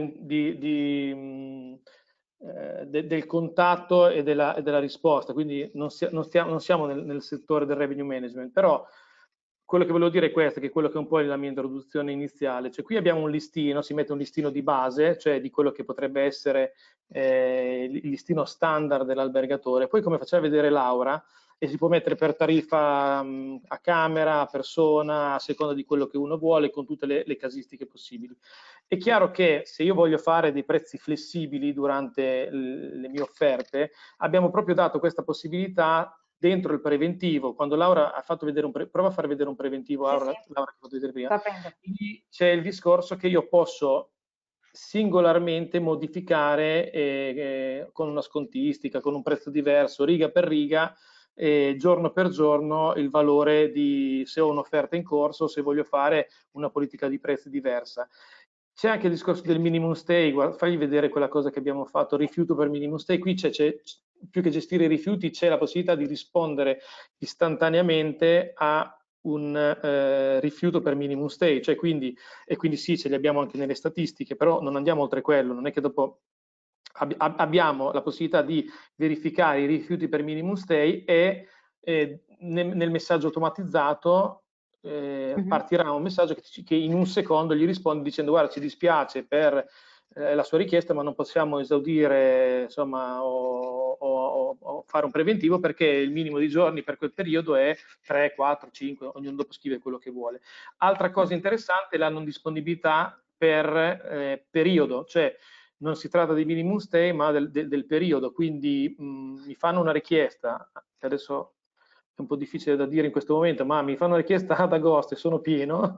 del contatto e della risposta, quindi non siamo nel settore del revenue management, però quello che volevo dire è questo, che è quello che è un po' la mia introduzione iniziale, cioè qui abbiamo un listino, si mette un listino di base, cioè di quello che potrebbe essere il listino standard dell'albergatore, poi come faceva vedere Laura, e si può mettere per tariffa a camera, a persona, a seconda di quello che uno vuole, con tutte le casistiche possibili. È chiaro che se io voglio fare dei prezzi flessibili durante le mie offerte, abbiamo proprio dato questa possibilità dentro il preventivo. Quando Laura ha fatto vedere prova a far vedere un preventivo, Sì, Laura, sì. che ha fatto vedere prima, c'è il discorso che io posso singolarmente modificare con una scontistica, con un prezzo diverso, riga per riga, giorno per giorno, il valore di se ho un'offerta in corso, se voglio fare una politica di prezzi diversa. C'è anche il discorso del minimum stay, guarda, fagli vedere quella cosa che abbiamo fatto, rifiuto per minimum stay, qui più che gestire i rifiuti c'è la possibilità di rispondere istantaneamente a un rifiuto per minimum stay, cioè quindi sì, ce li abbiamo anche nelle statistiche, però non andiamo oltre quello, non è che dopo abbiamo la possibilità di verificare i rifiuti per minimum stay e nel messaggio automatizzato partirà un messaggio che in un secondo gli risponde dicendo guarda, ci dispiace per la sua richiesta, ma non possiamo esaudire, insomma, o fare un preventivo perché il minimo di giorni per quel periodo è 3, 4, 5, ognuno dopo scrive quello che vuole. Altra cosa interessante è la non disponibilità per periodo, cioè non si tratta di minimum stay ma del periodo, quindi mi fanno una richiesta, che adesso è un po' difficile da dire in questo momento, ma mi fanno una richiesta ad agosto e sono pieno,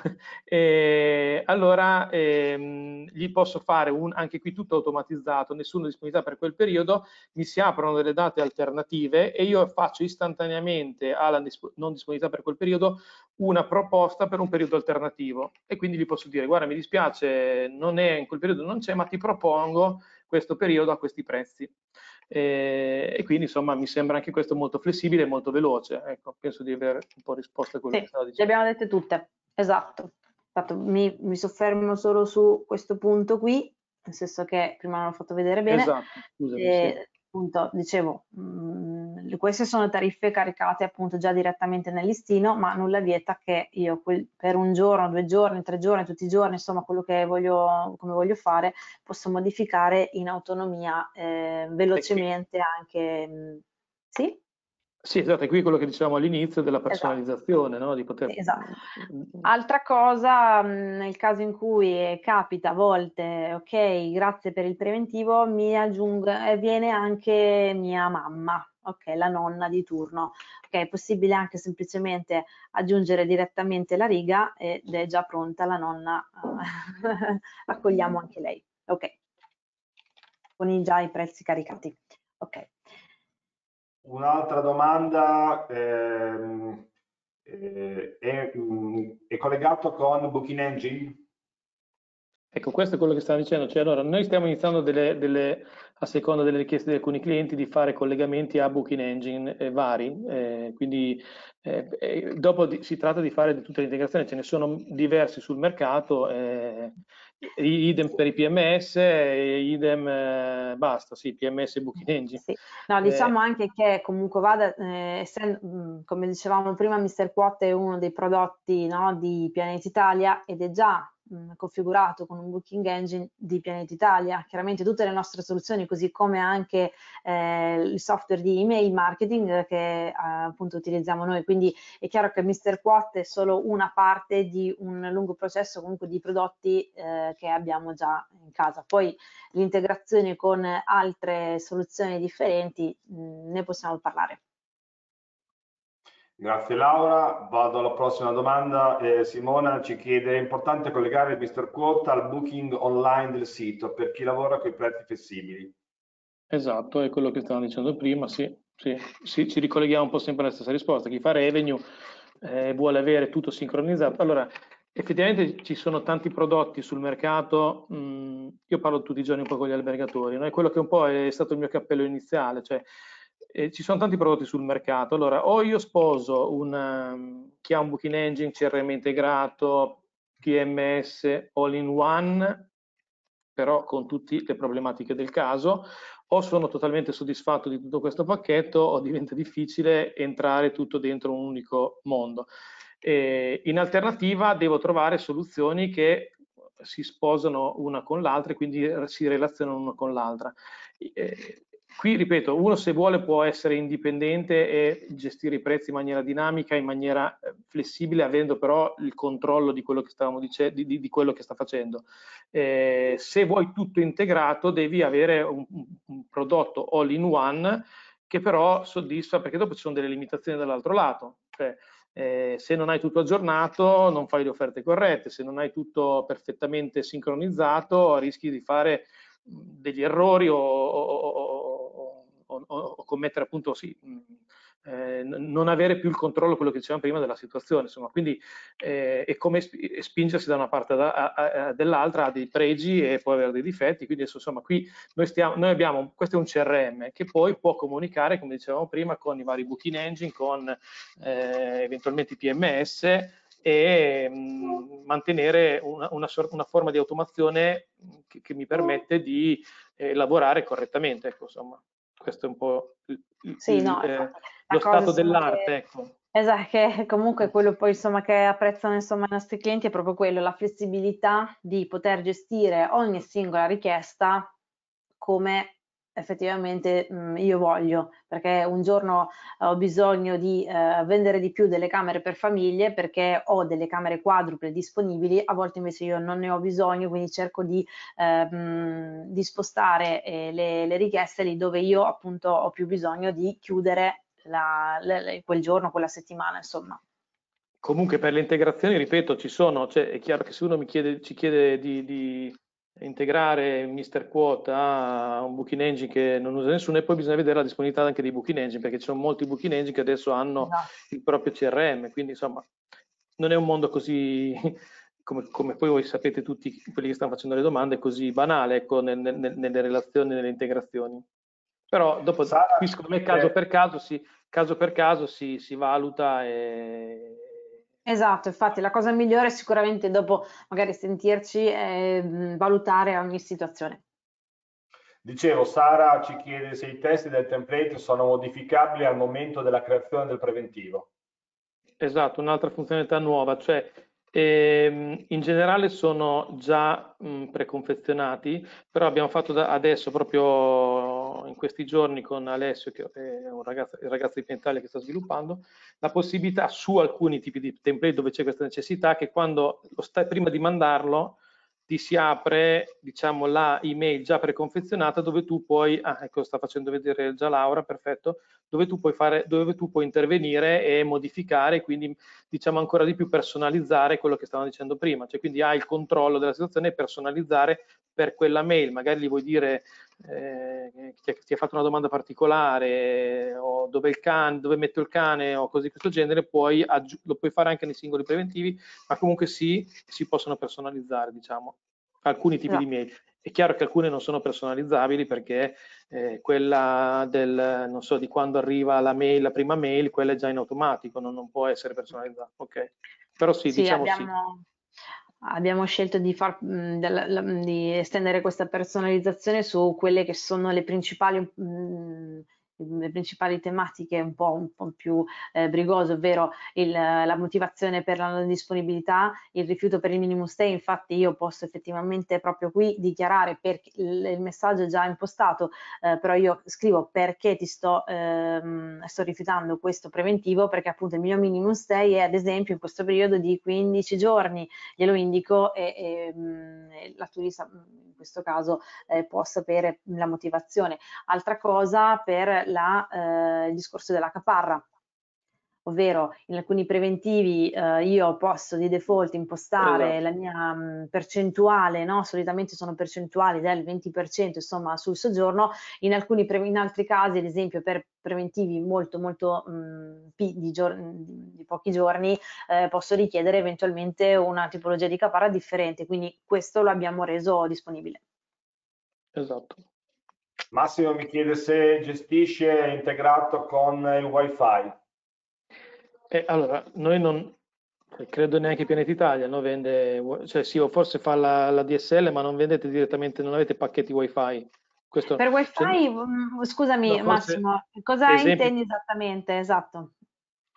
e allora gli posso fare anche qui tutto automatizzato, nessuna disponibilità per quel periodo, mi si aprono delle date alternative e io faccio istantaneamente alla non disponibilità per quel periodo una proposta per un periodo alternativo e quindi gli posso dire guarda mi dispiace, non è in quel periodo, non c'è, ma ti propongo questo periodo a questi prezzi. E quindi insomma mi sembra anche questo molto flessibile e molto veloce. Ecco, penso di aver un po' risposto a quello che stavo dicendo. Le abbiamo dette tutte, esatto. Mi soffermo solo su questo punto qui, nel senso che prima l'ho fatto vedere bene. Esatto, scusami, sì. Appunto, dicevo, queste sono tariffe caricate appunto già direttamente nel listino, ma nulla vieta che io per un giorno, 2 giorni, 3 giorni, tutti i giorni, insomma quello che come voglio fare, posso modificare in autonomia velocemente anche. Sì? Sì, esatto, è qui quello che dicevamo all'inizio della personalizzazione, esatto. No? Di poter... Esatto. Altra cosa, nel caso in cui capita a volte, ok, grazie per il preventivo, viene anche mia mamma, ok, la nonna di turno. Ok, è possibile anche semplicemente aggiungere direttamente la riga ed è già pronta la nonna, accogliamo anche lei, ok, con già i prezzi caricati, ok. Un'altra domanda è collegato con Booking Engine? Ecco, questo è quello che stavo dicendo, cioè allora noi stiamo iniziando a seconda delle richieste di alcuni clienti di fare collegamenti a Booking Engine vari, quindi dopo si tratta di fare di tutte le integrazioni, ce ne sono diversi sul mercato, idem per i PMS, idem basta, sì, PMS e Booking Engine. Sì. No, diciamo anche che comunque vada, come dicevamo prima, Mr. Quote è uno dei prodotti, no, di Pianeta Italia ed è già configurato con un Booking Engine di Pianeta Italia. Chiaramente tutte le nostre soluzioni, così come anche il software di email marketing che appunto utilizziamo noi, quindi è chiaro che Mr. Quote è solo una parte di un lungo processo comunque di prodotti che abbiamo già in casa. Poi l'integrazione con altre soluzioni differenti ne possiamo parlare. Grazie Laura, vado alla prossima domanda. Simona ci chiede: è importante collegare il Mr. Quote al booking online del sito per chi lavora con i prezzi flessibili? Esatto, è quello che stavamo dicendo prima, sì, ci ricolleghiamo un po' sempre alla stessa risposta. Chi fa revenue vuole avere tutto sincronizzato. Allora, effettivamente ci sono tanti prodotti sul mercato, io parlo tutti i giorni un po' con gli albergatori, no? È quello che un po' è stato il mio cappello iniziale, cioè ci sono tanti prodotti sul mercato. Allora, o io sposo chi ha un Booking Engine, CRM integrato, PMS all in one, però con tutte le problematiche del caso, o sono totalmente soddisfatto di tutto questo pacchetto o diventa difficile entrare tutto dentro un unico mondo. In alternativa devo trovare soluzioni che si sposano una con l'altra e quindi si relazionano una con l'altra. Qui, ripeto, uno se vuole può essere indipendente e gestire i prezzi in maniera dinamica, in maniera flessibile, avendo però il controllo di quello che stavamo dicendo, di quello che sta facendo. Se vuoi tutto integrato, devi avere un prodotto all in one che però soddisfa, perché dopo ci sono delle limitazioni dall'altro lato. Cioè, se non hai tutto aggiornato non fai le offerte corrette, se non hai tutto perfettamente sincronizzato rischi di fare degli errori o commettere appunto non avere più il controllo, quello che dicevamo prima, della situazione, insomma. Quindi è come spingersi da una parte dell'altra, ha dei pregi e può avere dei difetti. Quindi adesso, insomma, qui noi abbiamo, questo è un CRM che poi può comunicare, come dicevamo prima, con i vari booking engine, con eventualmente i PMS, e mantenere una forma di automazione che mi permette di lavorare correttamente, ecco, insomma. Questo è un po' lo stato dell'arte, ecco. Esatto, che comunque quello poi insomma che apprezzano insomma i nostri clienti è proprio quello, la flessibilità di poter gestire ogni singola richiesta come effettivamente io voglio, perché un giorno ho bisogno di vendere di più delle camere per famiglie perché ho delle camere quadruple disponibili, a volte invece io non ne ho bisogno, quindi cerco di spostare le richieste lì dove io appunto ho più bisogno di chiudere quel giorno, quella settimana, insomma. Comunque per le integrazioni, ripeto, ci sono, cioè è chiaro che se uno ci chiede di integrare Mr. Quote a un booking engine che non usa nessuno, e poi bisogna vedere la disponibilità anche dei booking engine, perché ci sono molti booking engine che adesso hanno il proprio CRM, quindi insomma non è un mondo così, come poi voi sapete tutti quelli che stanno facendo le domande, così banale, ecco, nelle relazioni, nelle integrazioni. Però dopo, qui secondo me caso per caso si valuta Esatto, infatti la cosa migliore è sicuramente dopo magari sentirci e valutare ogni situazione. Dicevo, Sara ci chiede se i testi del template sono modificabili al momento della creazione del preventivo. Esatto, un'altra funzionalità nuova, cioè in generale sono già preconfezionati, però abbiamo fatto adesso, proprio in questi giorni, con Alessio, che è il ragazzo di Pentaglia che sta sviluppando, la possibilità su alcuni tipi di template dove c'è questa necessità, che quando prima di mandarlo ti si apre, diciamo, la email già preconfezionata dove tu puoi, ecco, sta facendo vedere già Laura, perfetto, dove tu puoi intervenire e modificare, quindi diciamo ancora di più personalizzare quello che stavamo dicendo prima, cioè quindi hai il controllo della situazione e personalizzare per quella mail, magari gli vuoi dire ti ha fatto una domanda particolare, o dove metto il cane, o cose di questo genere, lo puoi fare anche nei singoli preventivi, ma comunque si possono personalizzare, diciamo, alcuni tipi di mail. È chiaro che alcune non sono personalizzabili perché quella non so, di quando arriva la prima mail, quella è già in automatico, non può essere personalizzata, ok? Però sì, diciamo abbiamo scelto di estendere questa personalizzazione su quelle che sono le principali tematiche un po' più brigose, ovvero la motivazione per la non disponibilità, il rifiuto per il minimum stay. Infatti io posso effettivamente proprio qui dichiarare, perché il messaggio è già impostato, però io scrivo perché ti sto rifiutando questo preventivo, perché appunto il mio minimum stay è ad esempio in questo periodo di 15 giorni, glielo indico e la turista in questo caso può sapere la motivazione. Altra cosa per il discorso della caparra, ovvero in alcuni preventivi io posso di default impostare la mia percentuale, no? Solitamente sono percentuali del 20% insomma sul soggiorno, in altri casi, ad esempio per preventivi molto di pochi giorni, posso richiedere eventualmente una tipologia di caparra differente, quindi questo lo abbiamo reso disponibile. Esatto. Massimo mi chiede se gestisce integrato con il wifi. Allora, noi non credo neanche Pianeta Italia, no? Vende, cioè sì, o forse fa la DSL, ma non vendete direttamente, non avete pacchetti wifi. Per wifi, scusami, no, Massimo, cosa intendi esattamente? Esatto.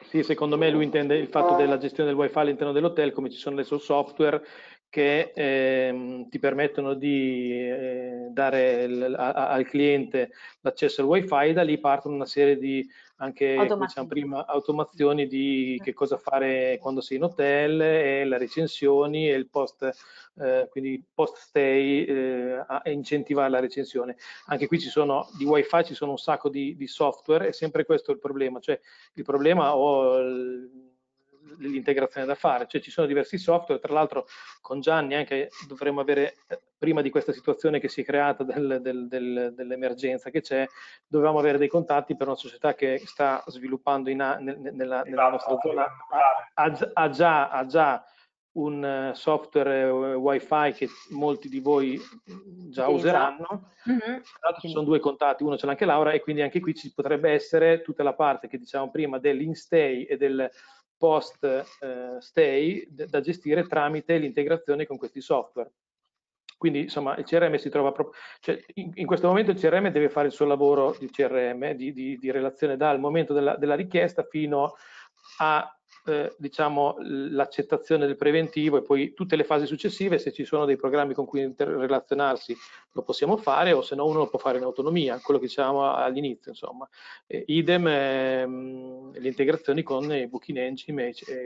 Sì, secondo me lui intende il fatto della gestione del wifi all'interno dell'hotel, come ci sono adesso software che ti permettono di dare al cliente l'accesso al wifi, e da lì partono una serie di, anche come diciamo prima, automazioni di che cosa fare quando sei in hotel, e le recensioni e il quindi post stay, a incentivare la recensione. Anche qui di wifi ci sono un sacco di software, e sempre questo è il problema, cioè il problema o l'integrazione da fare, cioè ci sono diversi software. Tra l'altro con Gianni anche dovremmo avere, prima di questa situazione che si è creata dell'emergenza che c'è, dovevamo avere dei contatti per una società che sta sviluppando nella nostra zona, ha già un software wifi che molti di voi già useranno. Tra l'altro ci sono due contatti, uno ce l'ha anche Laura, e quindi anche qui ci potrebbe essere tutta la parte che diciamo prima dell'in-stay e del post-stay da gestire tramite l'integrazione con questi software. Quindi insomma il CRM si trova proprio, cioè, in questo momento il CRM deve fare il suo lavoro di CRM, di relazione dal momento della richiesta fino a diciamo l'accettazione del preventivo, e poi tutte le fasi successive. Se ci sono dei programmi con cui relazionarsi lo possiamo fare, o se no uno lo può fare in autonomia, quello che dicevamo all'inizio, insomma. Idem le integrazioni con i Booking Engine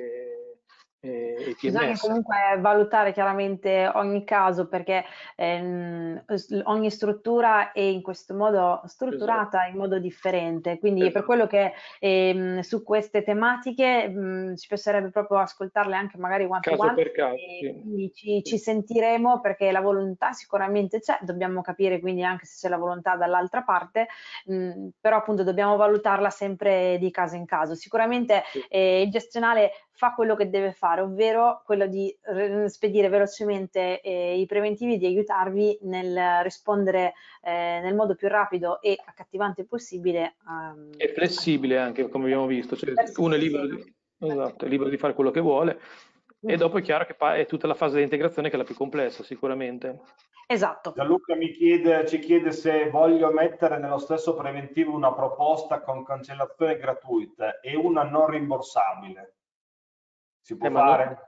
e TMS. Bisogna comunque valutare chiaramente ogni caso, perché ogni struttura è in questo modo strutturata in modo differente, quindi è per quello che su queste tematiche ci piacerebbe proprio ascoltarle anche magari one to one, per caso, quindi ci sentiremo, perché la volontà sicuramente c'è, dobbiamo capire quindi anche se c'è la volontà dall'altra parte, però appunto dobbiamo valutarla sempre di caso in caso. Sicuramente il gestionale fa quello che deve fare, ovvero quello di spedire velocemente i preventivi, di aiutarvi nel rispondere nel modo più rapido e accattivante possibile. E flessibile anche, come abbiamo visto, cioè, uno è libero di fare quello che vuole, e dopo è chiaro che è tutta la fase di integrazione che è la più complessa, sicuramente. Esatto. Gianluca ci chiede se voglio mettere nello stesso preventivo una proposta con cancellazione gratuita e una non rimborsabile. Si può fare?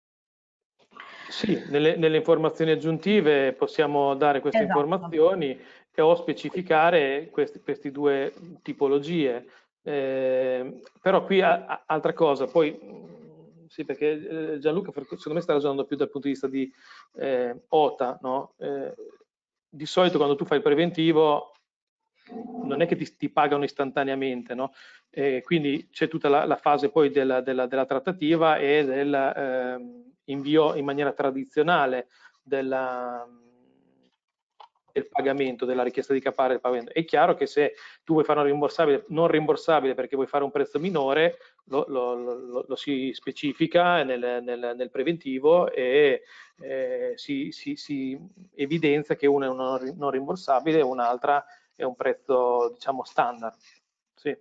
Sì, nelle informazioni aggiuntive possiamo dare queste informazioni o specificare queste due tipologie. Però qui altra cosa, poi sì, perché Gianluca secondo me sta ragionando più dal punto di vista di OTA, no? Di solito quando tu fai il preventivo non è che ti pagano istantaneamente, no? Quindi c'è tutta la fase poi della trattativa e del invio in maniera tradizionale del pagamento, della richiesta di capare il pagamento. È chiaro che se tu vuoi fare un non rimborsabile perché vuoi fare un prezzo minore, lo si specifica nel preventivo, e si evidenzia che una è una non rimborsabile e un'altra è un prezzo, diciamo, standard. Sì.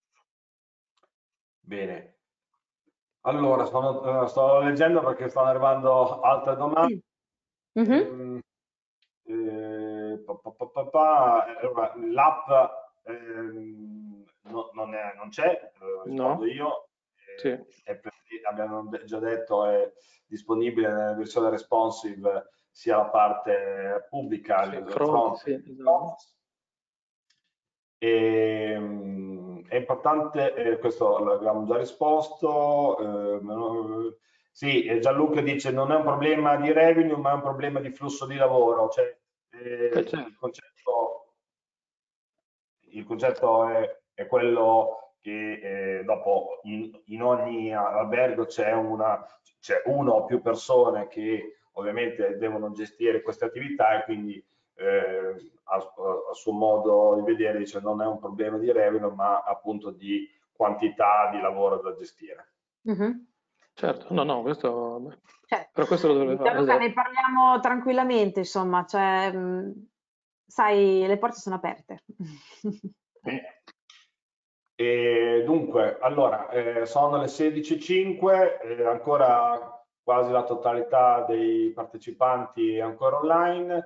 Bene. Allora, sto leggendo perché stanno arrivando altre domande. L'app non c'è, rispondo io. Abbiamo già detto, è disponibile nella versione responsive sia la parte pubblica, il front. È importante, questo l'abbiamo già risposto. Sì, Gianluca dice non è un problema di revenue, ma è un problema di flusso di lavoro. Cioè, il concetto è quello che dopo in ogni albergo c'è uno o più persone che ovviamente devono gestire queste attività, e quindi a suo modo di vedere dice non è un problema di revenue, ma appunto di quantità di lavoro da gestire. Certo, no, questo, però questo lo dovrebbe fare. Gianluca, ne parliamo tranquillamente, insomma, cioè, sai, le porte sono aperte. Dunque, allora, sono le 16:05, ancora quasi la totalità dei partecipanti è ancora online.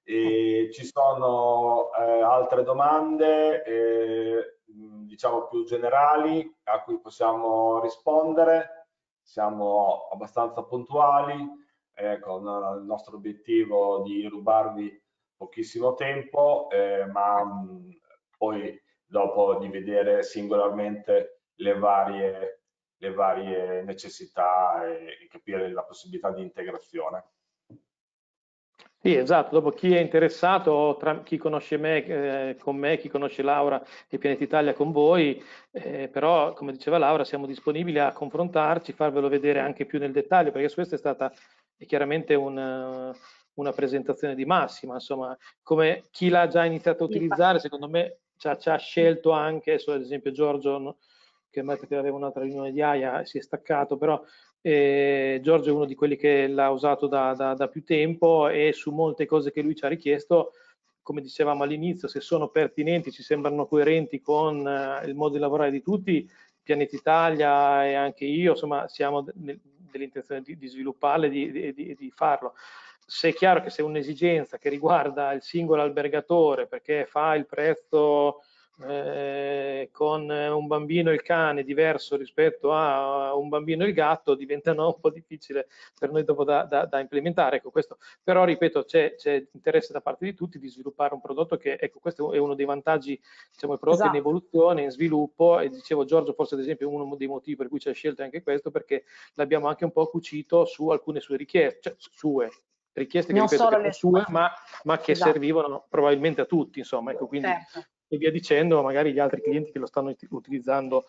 E ci sono altre domande, diciamo più generali, a cui possiamo rispondere. Siamo abbastanza puntuali, con il nostro obiettivo di rubarvi pochissimo tempo, ma poi dopo di vedere singolarmente le varie necessità e capire la possibilità di integrazione. Sì, esatto, dopo chi è interessato, chi conosce me con me, chi conosce Laura e Pianeta Italia con voi, però come diceva Laura siamo disponibili a confrontarci, farvelo vedere anche più nel dettaglio, perché questa è stata chiaramente una presentazione di massima, insomma, come chi l'ha già iniziato a utilizzare, secondo me ci ha scelto anche, ad esempio Giorgio, che aveva un'altra riunione di AIA, si è staccato, però Giorgio è uno di quelli che l'ha usato da più tempo, e su molte cose che lui ci ha richiesto, come dicevamo all'inizio, se sono pertinenti, ci sembrano coerenti con il modo di lavorare di tutti, Pianeta Italia e anche io, insomma, siamo dell'intenzione di svilupparle e di farlo. Se è chiaro che se è un'esigenza che riguarda il singolo albergatore, perché fa il prezzo con un bambino e il cane diverso rispetto a un bambino e il gatto, diventano un po' difficile per noi dopo da implementare. Ecco, questo, però ripeto, c'è interesse da parte di tutti di sviluppare un prodotto che, ecco, questo è uno dei vantaggi, diciamo, il prodotto in evoluzione, in sviluppo, e dicevo Giorgio, forse ad esempio uno dei motivi per cui ci ha scelto è anche questo, perché l'abbiamo anche un po' cucito su alcune sue richieste, cioè sue richieste che, ripeto, che sono sue, ma che servivano probabilmente a tutti, insomma, ecco, quindi e via dicendo, magari gli altri clienti che lo stanno utilizzando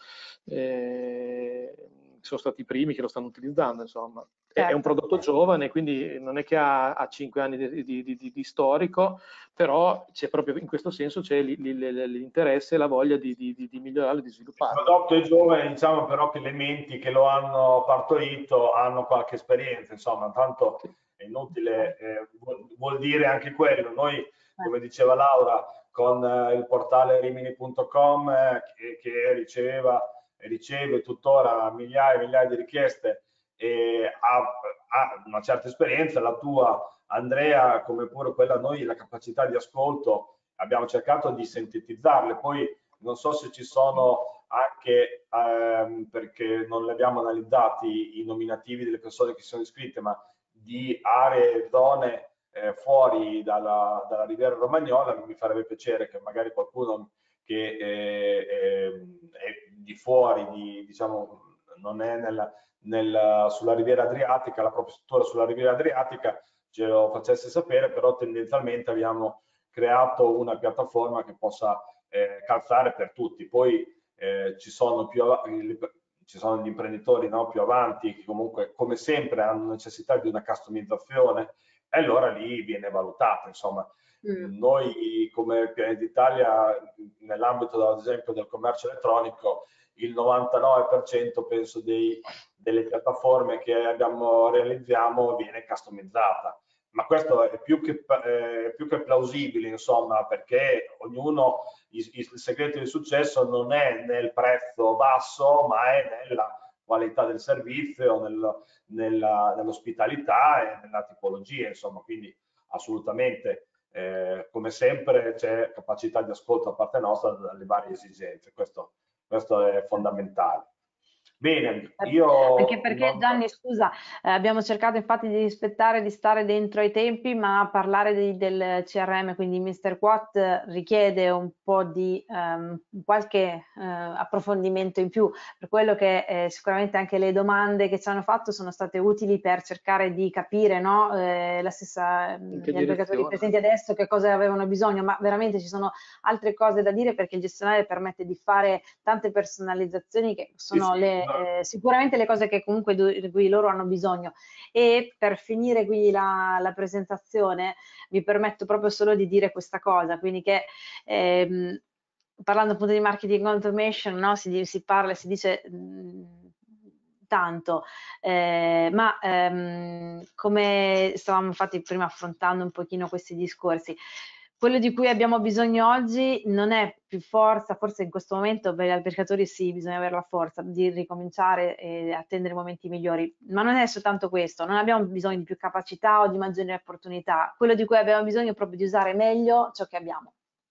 sono stati i primi che lo stanno utilizzando, insomma. È un prodotto giovane, quindi non è che ha 5 anni di storico, però c'è proprio in questo senso c'è l'interesse e la voglia di migliorarlo e di svilupparlo. Il prodotto è giovane, diciamo però che le menti che lo hanno partorito hanno qualche esperienza, insomma, tanto è inutile, vuol dire anche quello. Noi, come diceva Laura, con il portale rimini.com che riceve tuttora migliaia e migliaia di richieste, e ha una certa esperienza, la tua Andrea, come pure quella noi, la capacità di ascolto, abbiamo cercato di sintetizzarle. Poi non so se ci sono anche, perché non li abbiamo analizzati, i nominativi delle persone che si sono iscritte, ma di aree, zone fuori dalla Riviera Romagnola. Mi farebbe piacere che magari qualcuno che è di fuori, diciamo, non è sulla Riviera Adriatica, la propria struttura sulla Riviera Adriatica, ce lo facesse sapere, però tendenzialmente abbiamo creato una piattaforma che possa calzare per tutti. Poi ci sono gli imprenditori, no, più avanti, che comunque come sempre hanno necessità di una customizzazione, e allora lì viene valutata, insomma. Noi come Pianeta Italia, nell'ambito ad esempio del commercio elettronico, il 99% penso delle piattaforme che realizziamo viene customizzata, ma questo è più che plausibile, insomma, perché ognuno, il segreto di successo non è nel prezzo basso, ma è nella qualità del servizio, nell'ospitalità e nella tipologia, insomma. Quindi assolutamente, come sempre, c'è capacità di ascolto da parte nostra dalle varie esigenze, questo è fondamentale. Bene, io... Anche perché Gianni, scusa, abbiamo cercato infatti di rispettare, di stare dentro ai tempi, ma parlare del CRM, quindi Mr. Quat, richiede un po' di qualche approfondimento in più, per quello che sicuramente anche le domande che ci hanno fatto sono state utili per cercare di capire, no? La stessa, gli albergatori presenti adesso che cosa avevano bisogno, ma veramente ci sono altre cose da dire, perché il gestionale permette di fare tante personalizzazioni che sono sicuramente le cose che comunque di cui loro hanno bisogno. E per finire quindi la presentazione mi permetto proprio solo di dire questa cosa, quindi che parlando appunto di marketing automation, no, si dice tanto, ma come stavamo infatti prima affrontando un pochino questi discorsi, quello di cui abbiamo bisogno oggi non è più forza, forse in questo momento per i pescatori sì, bisogna avere la forza di ricominciare e attendere momenti migliori, ma non è soltanto questo, non abbiamo bisogno di più capacità o di maggiori opportunità, quello di cui abbiamo bisogno è proprio di usare meglio ciò che abbiamo.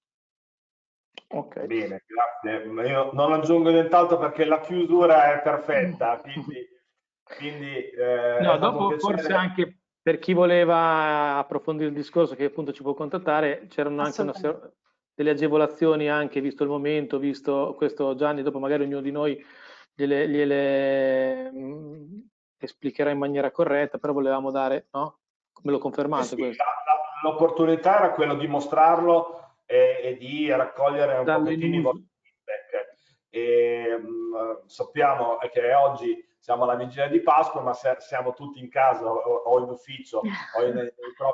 Ok, bene, grazie. Io non aggiungo nient'altro perché la chiusura è perfetta, quindi no, dopo forse anche per chi voleva approfondire il discorso, che appunto ci può contattare, c'erano anche delle agevolazioni anche, visto il momento, visto questo. Gianni, dopo magari ognuno di noi gliele esplicherà in maniera corretta, però volevamo dare, no? Come lo confermate? Sì, questo? L'opportunità era quella di mostrarlo e di raccogliere un pochettino i vostri feedback. Sappiamo che oggi siamo alla vigilia di Pasqua, ma siamo tutti in casa o in ufficio o nelle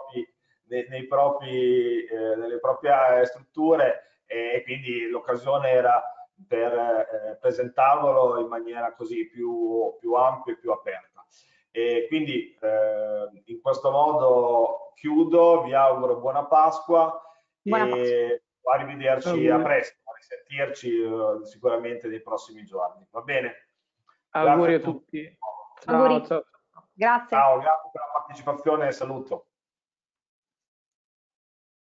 proprie strutture, e quindi l'occasione era per presentarvelo in maniera così più ampia e più aperta. E quindi in questo modo chiudo, vi auguro buona Pasqua e arrivederci a presto, a risentirci sicuramente nei prossimi giorni. Va bene? Auguri a tutti. Ciao, ciao. Grazie. Ciao, grazie per la partecipazione e saluto.